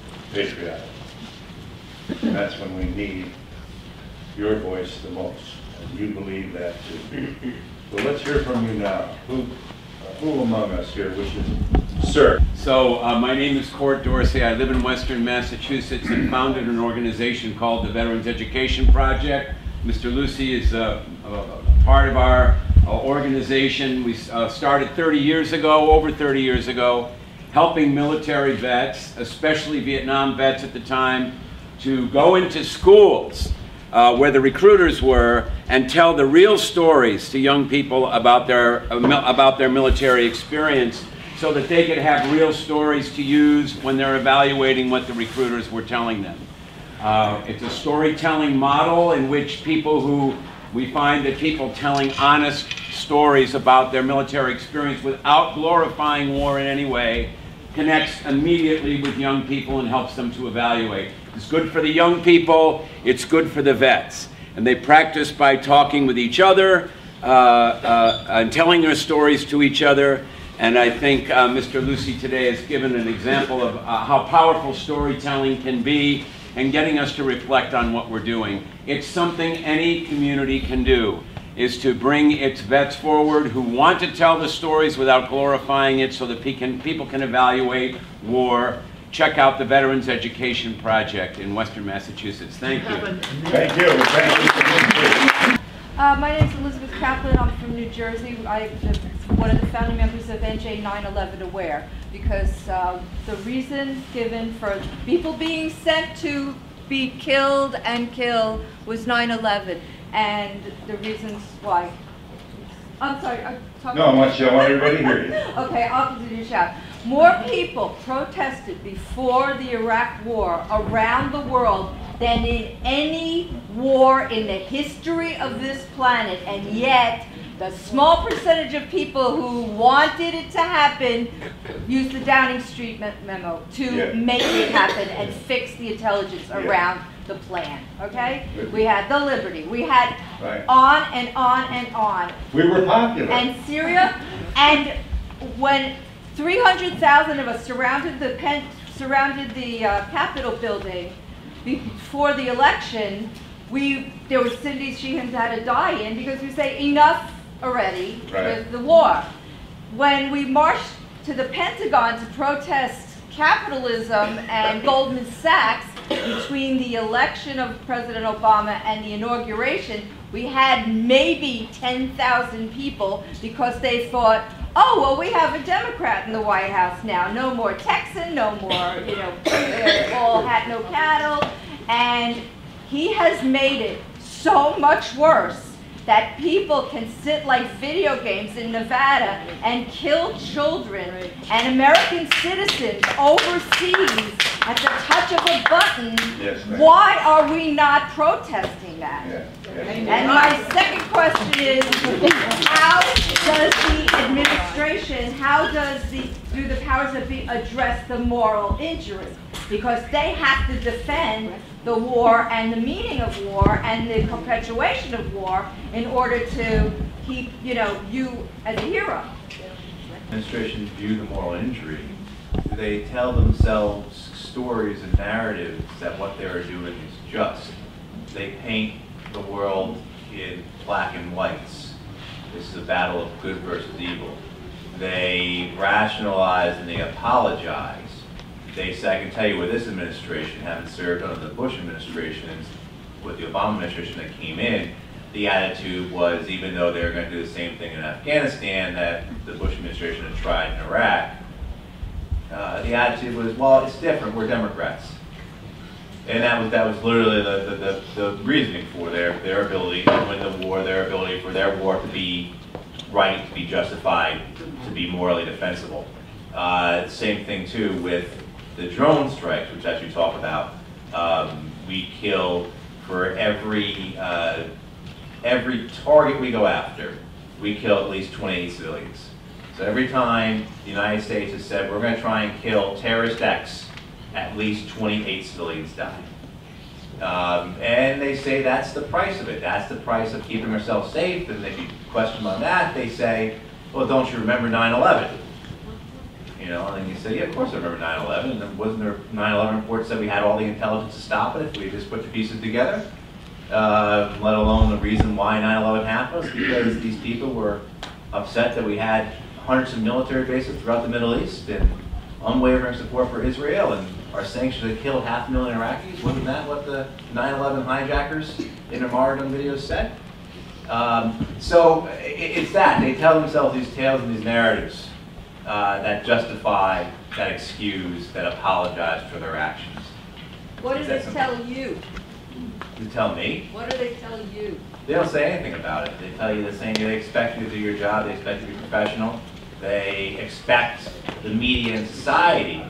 unpatriotic. And that's when we need your voice the most. and you believe that too. So let's hear from you now. Who, who among us here wishes? Sir. So uh, my name is Court Dorsey. I live in Western Massachusetts and founded an organization called the Veterans Education Project. Mister Lucy is uh, a part of our uh, organization. We uh, started thirty years ago, over thirty years ago, helping military vets, especially Vietnam vets at the time, to go into schools uh, where the recruiters were and tell the real stories to young people about their, uh, about their military experience, so that they could have real stories to use when they're evaluating what the recruiters were telling them. Uh, it's a storytelling model in which people who, we find that people telling honest stories about their military experience without glorifying war in any way connects immediately with young people and helps them to evaluate. It's good for the young people, it's good for the vets. And they practice by talking with each other uh, uh, and telling their stories to each other. And I think uh, Mister Lucy today has given an example of uh, how powerful storytelling can be and getting us to reflect on what we're doing. It's something any community can do, is to bring its vets forward who want to tell the stories without glorifying it so that pe can, people can evaluate war. Check out the Veterans Education Project in Western Massachusetts. Thank you. Thank you. Thank you. Uh, my name is Elizabeth Kaplan. I'm from New Jersey. I'm one of the founding members of N J nine eleven Aware, because uh, the reason given for people being sent to be killed and killed was nine eleven, and the reasons why. I'm sorry. I'm talking No, I want, you, I want everybody to hear you. Okay, I'll continue to shout. More people protested before the Iraq War around the world than in any war in the history of this planet, and yet the small percentage of people who wanted it to happen used the Downing Street memo to yeah. make it happen and fix the intelligence yeah. around the plan, okay? We had the Liberty, we had right. on and on and on. We were popular. And Syria, and when three hundred thousand of us surrounded the, pen, surrounded the uh, Capitol building before the election, we, there was Cindy Sheehan had a die-in because we say enough already right. with the war. When we marched to the Pentagon to protest capitalism and Goldman Sachs between the election of President Obama and the inauguration, we had maybe ten thousand people because they thought, oh, well, we have a Democrat in the White House now. No more Texan, no more, you know, all hat, no cattle. And he has made it so much worse that people can sit like video games in Nevada and kill children and American citizens overseas at the touch of a button. Yes, why are we not protesting that? Yeah. Yeah. And my second question is, how does the administration, how does the, do the powers that be address the moral injury? Because they have to defend the war and the meaning of war and the perpetuation of war in order to keep, you know, you as a hero. Administrations view the moral injury. Do they tell themselves stories and narratives that what they're doing is just? They paint the world in black and whites. This is a battle of good versus evil. They rationalize and they apologize. They say, I can tell you with this administration, having served under the Bush administration and with the Obama administration that came in, the attitude was, even though they were going to do the same thing in Afghanistan that the Bush administration had tried in Iraq, uh, the attitude was, well, it's different, we're Democrats. And that was that was literally the, the, the, the reasoning for their, their ability to win the war, their ability for their war to be right, to be justified, to be morally defensible. Uh, same thing, too, with the drone strikes, which as you talk about, um, we kill for every uh, every target we go after, we kill at least twenty-eight civilians. So every time the United States has said we're going to try and kill terrorist X, at least twenty-eight civilians die. Um, and they say that's the price of it. That's the price of keeping ourselves safe. And if you question on that, they say, well, don't you remember nine eleven? You know, and then you say, yeah, of course I remember nine eleven. And then wasn't there nine eleven report said we had all the intelligence to stop it if we just put the pieces together? uh, let alone the reason why nine eleven happened, was because these people were upset that we had hundreds of military bases throughout the Middle East and unwavering support for Israel, and our sanctions that killed half a million Iraqis. Wasn't that what the nine eleven hijackers in their martyrdom videos said? Um, so it, it's that. They tell themselves these tales and these narratives uh, that justify, that excuse, that apologize for their actions. What do they tell you? You tell me? What do they tell you? They don't say anything about it. They tell you the same. They expect you to do your job. They expect you to be professional. They expect the media and society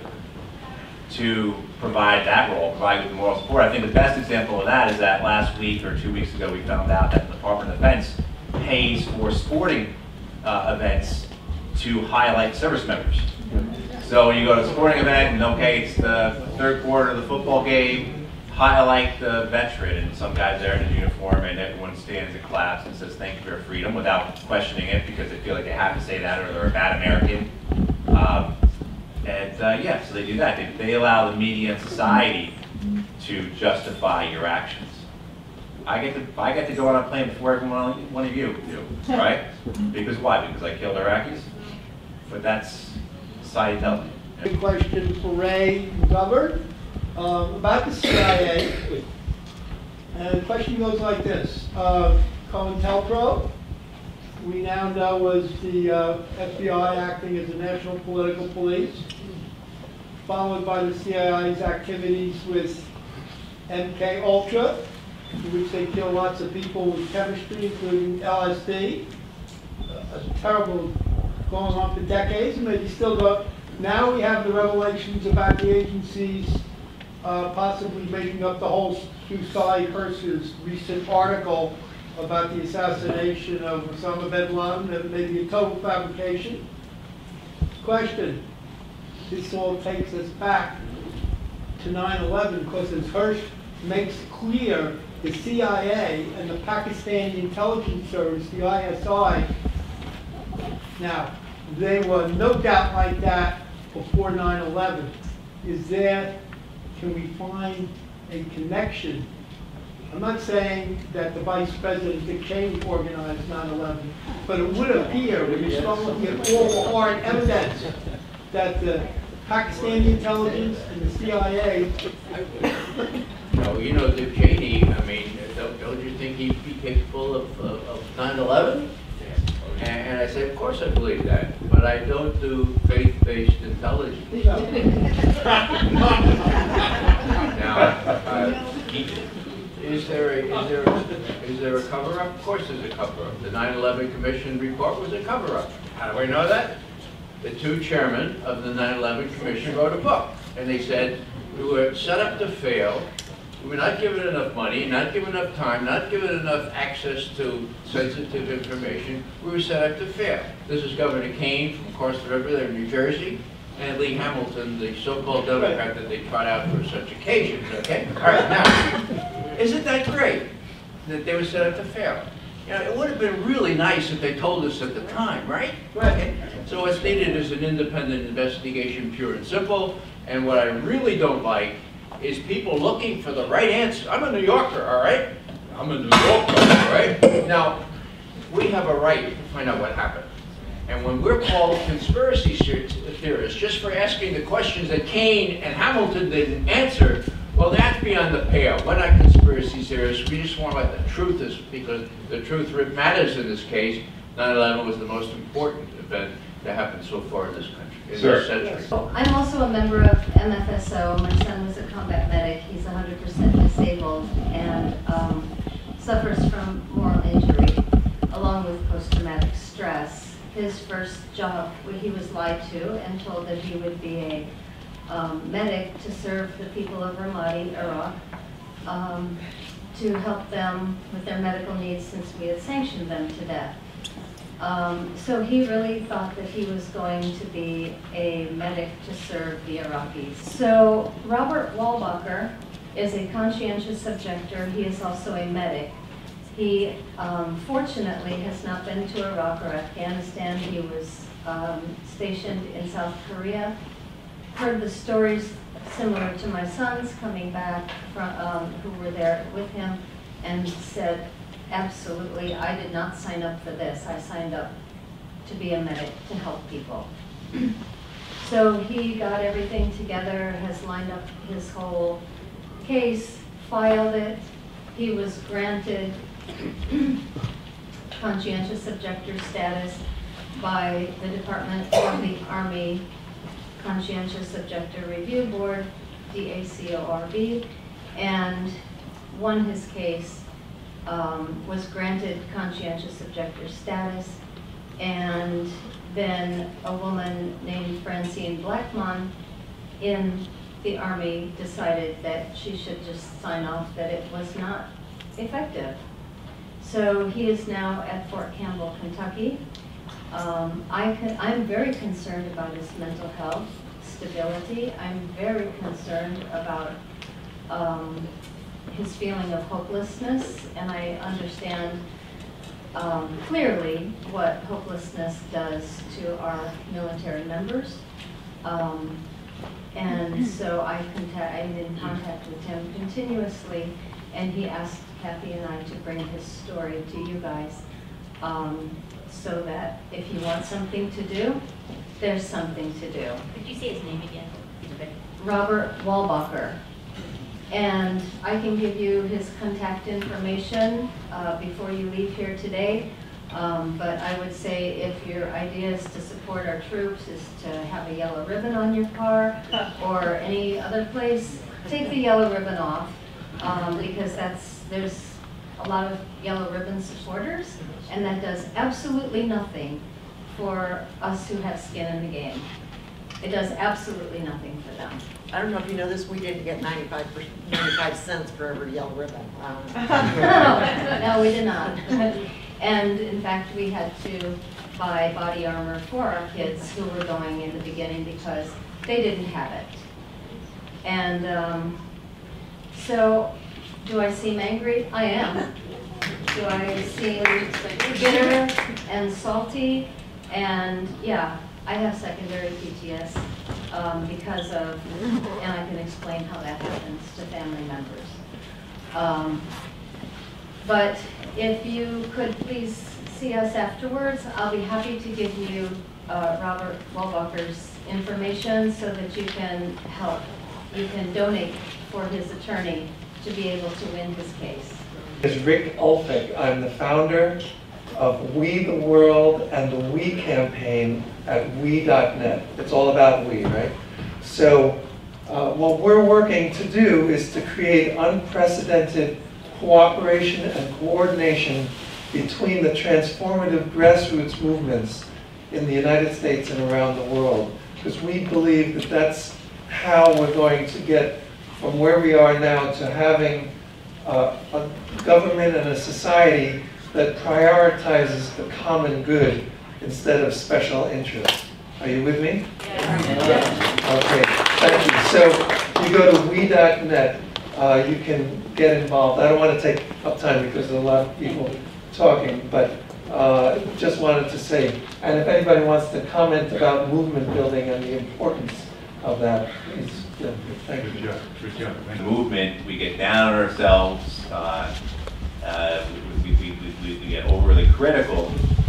to provide that role, provide with moral support. I think the best example of that is that last week or two weeks ago we found out that the Department of Defense pays for sporting uh, events to highlight service members. So when you go to a sporting event and okay, it's the third quarter of the football game, highlight the veteran, and some guy's there in his uniform and everyone stands and claps and says thank you for your freedom without questioning it because they feel like they have to say that or they're a bad American. Um, and uh, yeah, so they do that. They, they allow the media and society to justify your actions. I get to I get to go on a plane before every one, one of you do, right? Because why? Because I killed Iraqis? But that's society tells me. Yeah. Question for Ray Hubbard um, about the C I A. And the question goes like this. Uh, COINTELPRO, we now know was the uh, F B I acting as a national political police, followed by the C I A's activities with M K Ultra, in which they kill lots of people with chemistry, including L S D. Uh, a terrible, going on for decades, and maybe still go. Now we have the revelations about the agencies uh, possibly making up the whole Sally Hearst's recent article about the assassination of Osama bin Laden, that may be a total fabrication. Question, this all takes us back to nine eleven, because as Hirsch makes clear, the C I A and the Pakistani intelligence service, the I S I, now, they were no doubt like that before nine eleven. Is there, can we find a connection? I'm not saying that the Vice President Dick Cheney organized nine eleven, but it would appear when you start looking at all the hard evidence that the Pakistani intelligence and the C I A. No, you know, Dick Cheney, I mean, don't, don't you think he'd be capable of, of, of nine eleven? And, and I said, of course I believe that, but I don't do faith-based intelligence. Now, uh, is there a is there a, is there a cover-up? Of course, there's a cover-up. The nine eleven Commission report was a cover-up. How do I know that? The two chairmen of the nine eleven Commission wrote a book, and they said we were set up to fail. We were not given enough money, not given enough time, not given enough access to sensitive information. We were set up to fail. This is Governor Kane from across the river there in New Jersey, and Lee Hamilton, the so-called Democrat that they trot out for such occasions, okay? All right, now, isn't that great that they were set up to fail? You know, it would have been really nice if they told us at the time, right? Right. So what's needed is an independent investigation, pure and simple, and what I really don't like is people looking for the right answer. I'm a New Yorker, all right? I'm a New Yorker, all right? Now, we have a right to find out what happened. And when we're called conspiracy theorists just for asking the questions that Kane and Hamilton didn't answer, well, that's beyond the pale. We're not conspiracy theorists. We just want to let the truth is, because the truth matters in this case. nine eleven was the most important event that happened so far in this country, in Sir. this century. I'm also a member of M F S O. My son was a combat medic. He's one hundred percent disabled and um, suffers from moral injury along with post-traumatic stress. His first job, he was lied to and told that he would be a um, medic to serve the people of Ramadi, Iraq, um, to help them with their medical needs since we had sanctioned them to death. Um, so he really thought that he was going to be a medic to serve the Iraqis. So Robert Walbacher is a conscientious objector. He is also a medic. He um, fortunately has not been to Iraq or Afghanistan. He was um, stationed in South Korea. Heard the stories similar to my sons coming back from, um, who were there with him. and said, absolutely, I did not sign up for this. I signed up to be a medic, to help people. So he got everything together, has lined up his whole case, filed it. He was granted conscientious objector status by the Department of the Army Conscientious Objector Review Board, D A C O R B, and won his case, um, was granted conscientious objector status, and then a woman named Francine Blackmon in the Army decided that she should just sign off that it was not effective. So he is now at Fort Campbell, Kentucky. Um, I can, I'm very concerned about his mental health stability. I'm very concerned about um, his feeling of hopelessness, and I understand um, clearly what hopelessness does to our military members. Um, and so I contact, I'm in contact with him continuously, and he asked Kathy and I to bring his story to you guys, um, so that if you want something to do, there's something to do. Could you say his name again? Robert Walbacher. And I can give you his contact information uh, before you leave here today. Um, but I would say if your idea is to support our troops, is to have a yellow ribbon on your car or any other place, take the yellow ribbon off, um, because that's there's a lot of yellow ribbon supporters, and that does absolutely nothing for us who have skin in the game. It does absolutely nothing for them. I don't know if you know this, we didn't get ninety-five, ninety-five cents for every yellow ribbon. Um. no, no, we did not. And in fact, we had to buy body armor for our kids who were going in the beginning because they didn't have it. And um, so, do I seem angry? I am. Do I seem bitter and salty? And yeah, I have secondary P T S um, because of, and I can explain how that happens to family members. Um, but if you could please see us afterwards, I'll be happy to give you uh, Robert Walbacher's information so that you can help, you can donate for his attorney to be able to win his case. Is Rick Ulfik. I'm the founder of We the World and the We campaign at we dot net. It's all about we, right? So uh, what we're working to do is to create unprecedented cooperation and coordination between the transformative grassroots movements in the United States and around the world. Because we believe that that's how we're going to get from where we are now to having uh, a government and a society that prioritizes the common good instead of special interest. Are you with me? Yeah. Okay, thank you. So you go to we dot net, uh, you can get involved. I don't want to take up time because there's a lot of people talking, but uh, just wanted to say, and if anybody wants to comment about movement building and the importance of that, please. Yeah, thank you. The movement, we get down on ourselves, uh, uh, we, we, we, we get overly critical,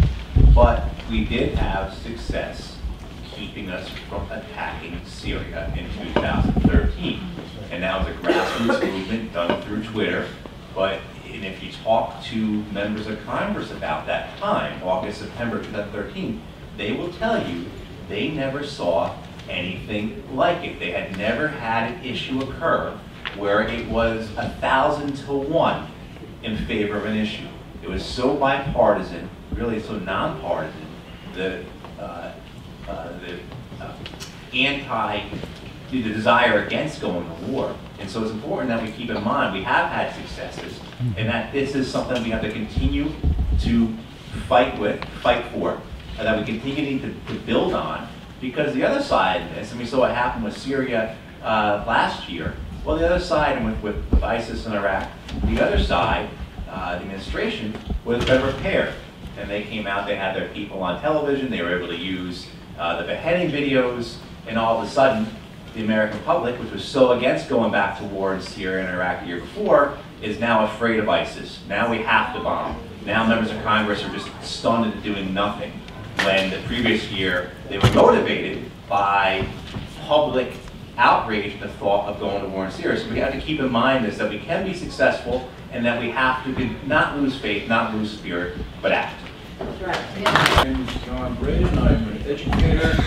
but we did have success keeping us from attacking Syria in two thousand thirteen. And now it's a grassroots movement done through Twitter, but and if you talk to members of Congress about that time, August, September two thousand thirteen, they will tell you they never saw anything like it. They had never had an issue occur where it was a thousand to one in favor of an issue. It was so bipartisan, really so nonpartisan, the uh, uh, the uh, anti, the desire against going to war. And so it's important that we keep in mind we have had successes, and that this is something we have to continue to fight with, fight for, and that we continue to, to build on. Because the other side of this, and we saw what happened with Syria uh, last year, well, the other side, and with, with, with ISIS in Iraq, the other side, uh, the administration, was better prepared. And they came out, they had their people on television, they were able to use uh, the beheading videos, and all of a sudden, the American public, which was so against going back to war in Syria and Iraq the year before, is now afraid of ISIS. Now we have to bomb. Now members of Congress are just stunned into doing nothing, when the previous year they were motivated by public outrage at the thought of going to war in Syria. So we have to keep in mind this, that we can be successful and that we have to be, not lose faith, not lose spirit, but act. That's right. My name is John Braden. I'm an educator.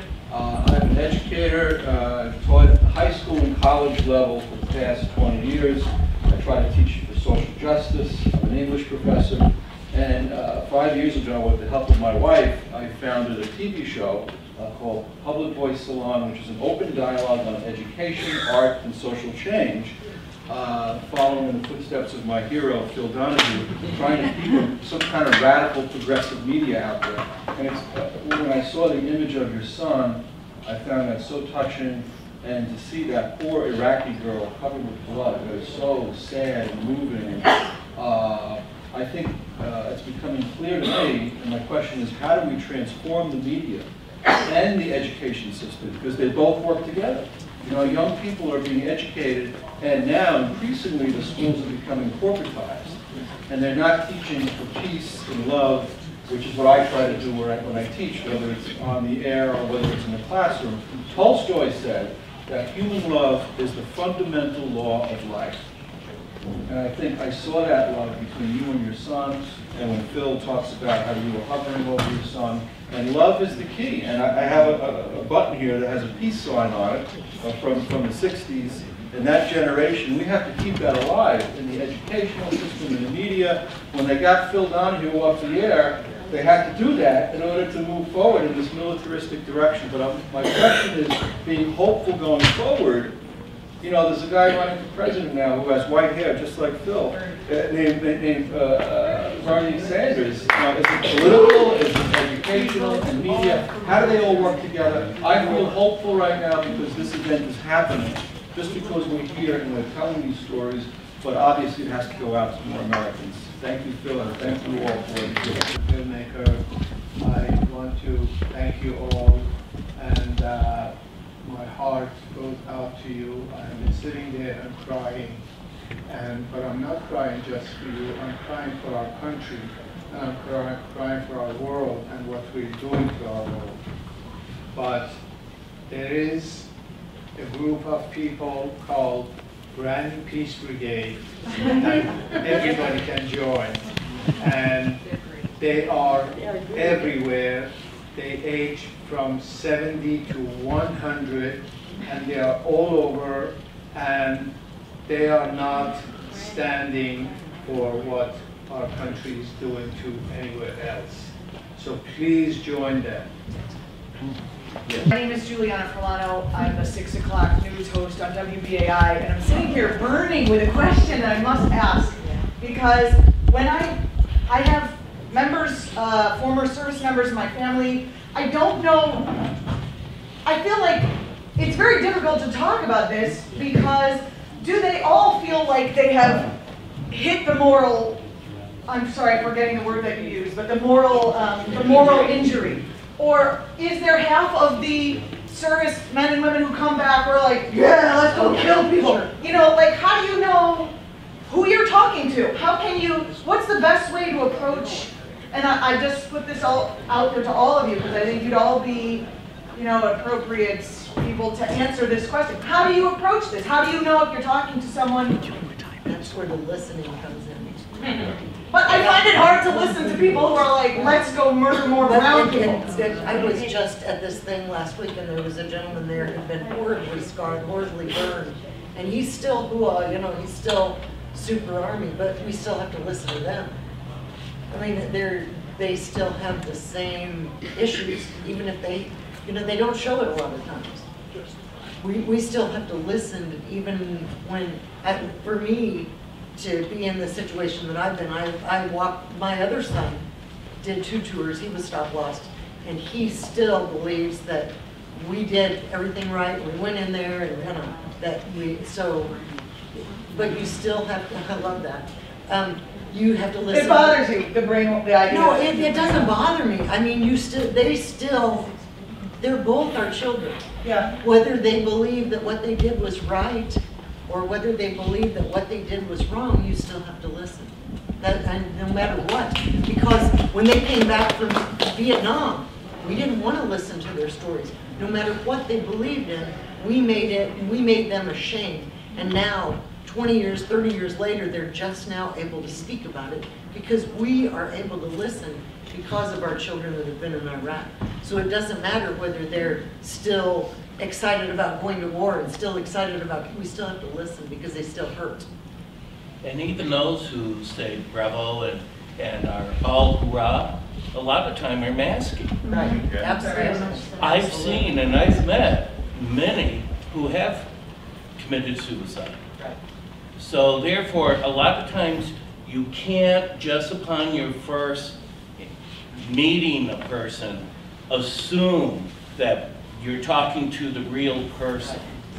Uh, I'm an educator. Uh, I've taught at the high school and college level for the past twenty years. I try to teach for social justice. I'm an English professor. And uh, five years ago, with the help of my wife, I founded a T V show uh, called Public Voice Salon, which is an open dialogue on education, art, and social change, uh, following in the footsteps of my hero, Phil Donahue, trying to keep some kind of radical progressive media out there. And it's, uh, when I saw the image of your son, I found that so touching, and to see that poor Iraqi girl covered with blood, it was so sad and moving. Uh, I think uh, it's becoming clear to me, and my question is, how do we transform the media and the education system? Because they both work together. You know, young people are being educated, and now increasingly the schools are becoming corporatized. And they're not teaching for peace and love, which is what I try to do where I, when I teach, whether it's on the air or whether it's in the classroom. Tolstoy said that human love is the fundamental law of life. And I think I saw that love between you and your son, and when Phil talks about how you were hovering over your son, and love is the key. And I, I have a, a, a button here that has a peace sign on it uh, from, from the sixties. In that generation, we have to keep that alive in the educational system, in the media. When they got Phil Donahue off the air, they had to do that in order to move forward in this militaristic direction. But um, my question is, being hopeful going forward, you know, there's a guy running for president now who has white hair, just like Phil, uh, named, named uh, uh, Bernie Sanders. Uh, is it political? Is it educational? Is it media? How do they all work together? I feel hopeful right now because this event is happening, just because we're here and we're telling these stories, but obviously it has to go out to more Americans. Thank you, Phil, and thank you all for it. Filmmaker, I want to thank you all, and uh, my heart goes out to you. I've been sitting there and crying, and but I'm not crying just for you. I'm crying for our country, and I'm crying, crying for our world and what we're doing to our world. But there is a group of people called Brand New Peace Brigade that everybody can join, and they are everywhere. They age from seventy to one hundred, and they are all over, and they are not standing for what our country is doing to anywhere else. So please join them. Yes. My name is Juliana Ferlano. I'm the six o'clock news host on W B A I, and I'm sitting here burning with a question that I must ask, because when I, I have members, uh, former service members in my family, I don't know, I feel like it's very difficult to talk about this, because do they all feel like they have hit the moral, I'm sorry, I'm forgetting the word that you use, but the moral, um, the moral injury? Or is there half of the service men and women who come back who are like, yeah, let's go kill people? You know, like, how do you know who you're talking to? How can you, what's the best way to approach, and I, I just put this all out there to all of you because I think you'd all be, you know, appropriate people to answer this question. How do you approach this? How do you know if you're talking to someone? That's where the listening comes in. But I find it hard to listen to people who are like, let's go murder more brown people. I was just at this thing last week, and there was a gentleman there who'd been horribly scarred, horribly burned, and he's still, uh, you know, he's still super army, but we still have to listen to them. I mean, they're they still have the same issues, even if they, you know, they don't show it a lot of times. We we still have to listen, even when, for me, to be in the situation that I've been. I, I walked, my other son did two tours, he was stop lost, and he still believes that we did everything right, we went in there, and you know, that we, so, but you still have to, I love that. Um, you have to listen. It bothers you, the brain, the idea. No, it, it doesn't bother me. I mean, you still, they still, they're both our children. Yeah. Whether they believe that what they did was right or whether they believe that what they did was wrong, you still have to listen. That, and no matter what. Because when they came back from Vietnam, we didn't want to listen to their stories. No matter what they believed in, we made it, we made them ashamed. And now, twenty years, thirty years later, they're just now able to speak about it because we are able to listen because of our children that have been in Iraq. So it doesn't matter whether they're still excited about going to war and still excited about, we still have to listen because they still hurt. And even those who say bravo and, and are all hoorah, a lot of time are masking. Right, absolutely. I've seen and I've met many who have committed suicide. Right. So therefore, a lot of times you can't, just upon your first meeting a person, assume that you're talking to the real person.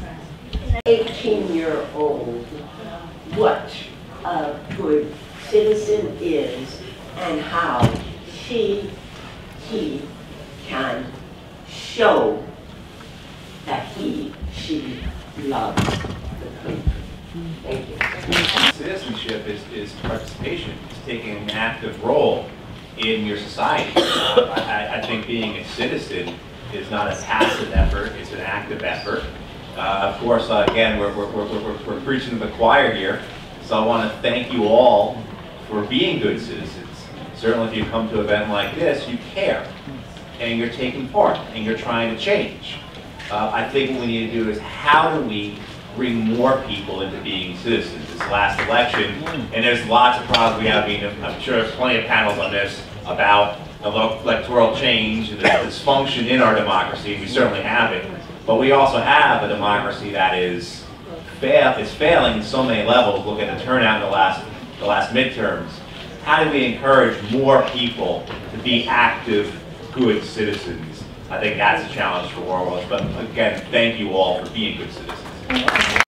eighteen-year-old what a good citizen is and how she, he can show that he, she loves the country. Thank you. Citizenship is, is participation. It's taking an active role in your society. Uh, I, I think being a citizen is not a passive effort, it's an active effort. Uh, of course, uh, again, we're, we're, we're, we're, we're preaching to the choir here, so I want to thank you all for being good citizens. Certainly if you come to an event like this, you care, and you're taking part, and you're trying to change. Uh, I think what we need to do is how do we bring more people into being citizens. This last election, and there's lots of problems we have. I mean, I'm sure there's plenty of panels on this about electoral change and the dysfunction in our democracy. We certainly have it, but we also have a democracy that is fail is failing in so many levels. Look at the turnout in the last the last midterms. How do we encourage more people to be active, good citizens? I think that's a challenge for Orwell. But again, thank you all for being good citizens.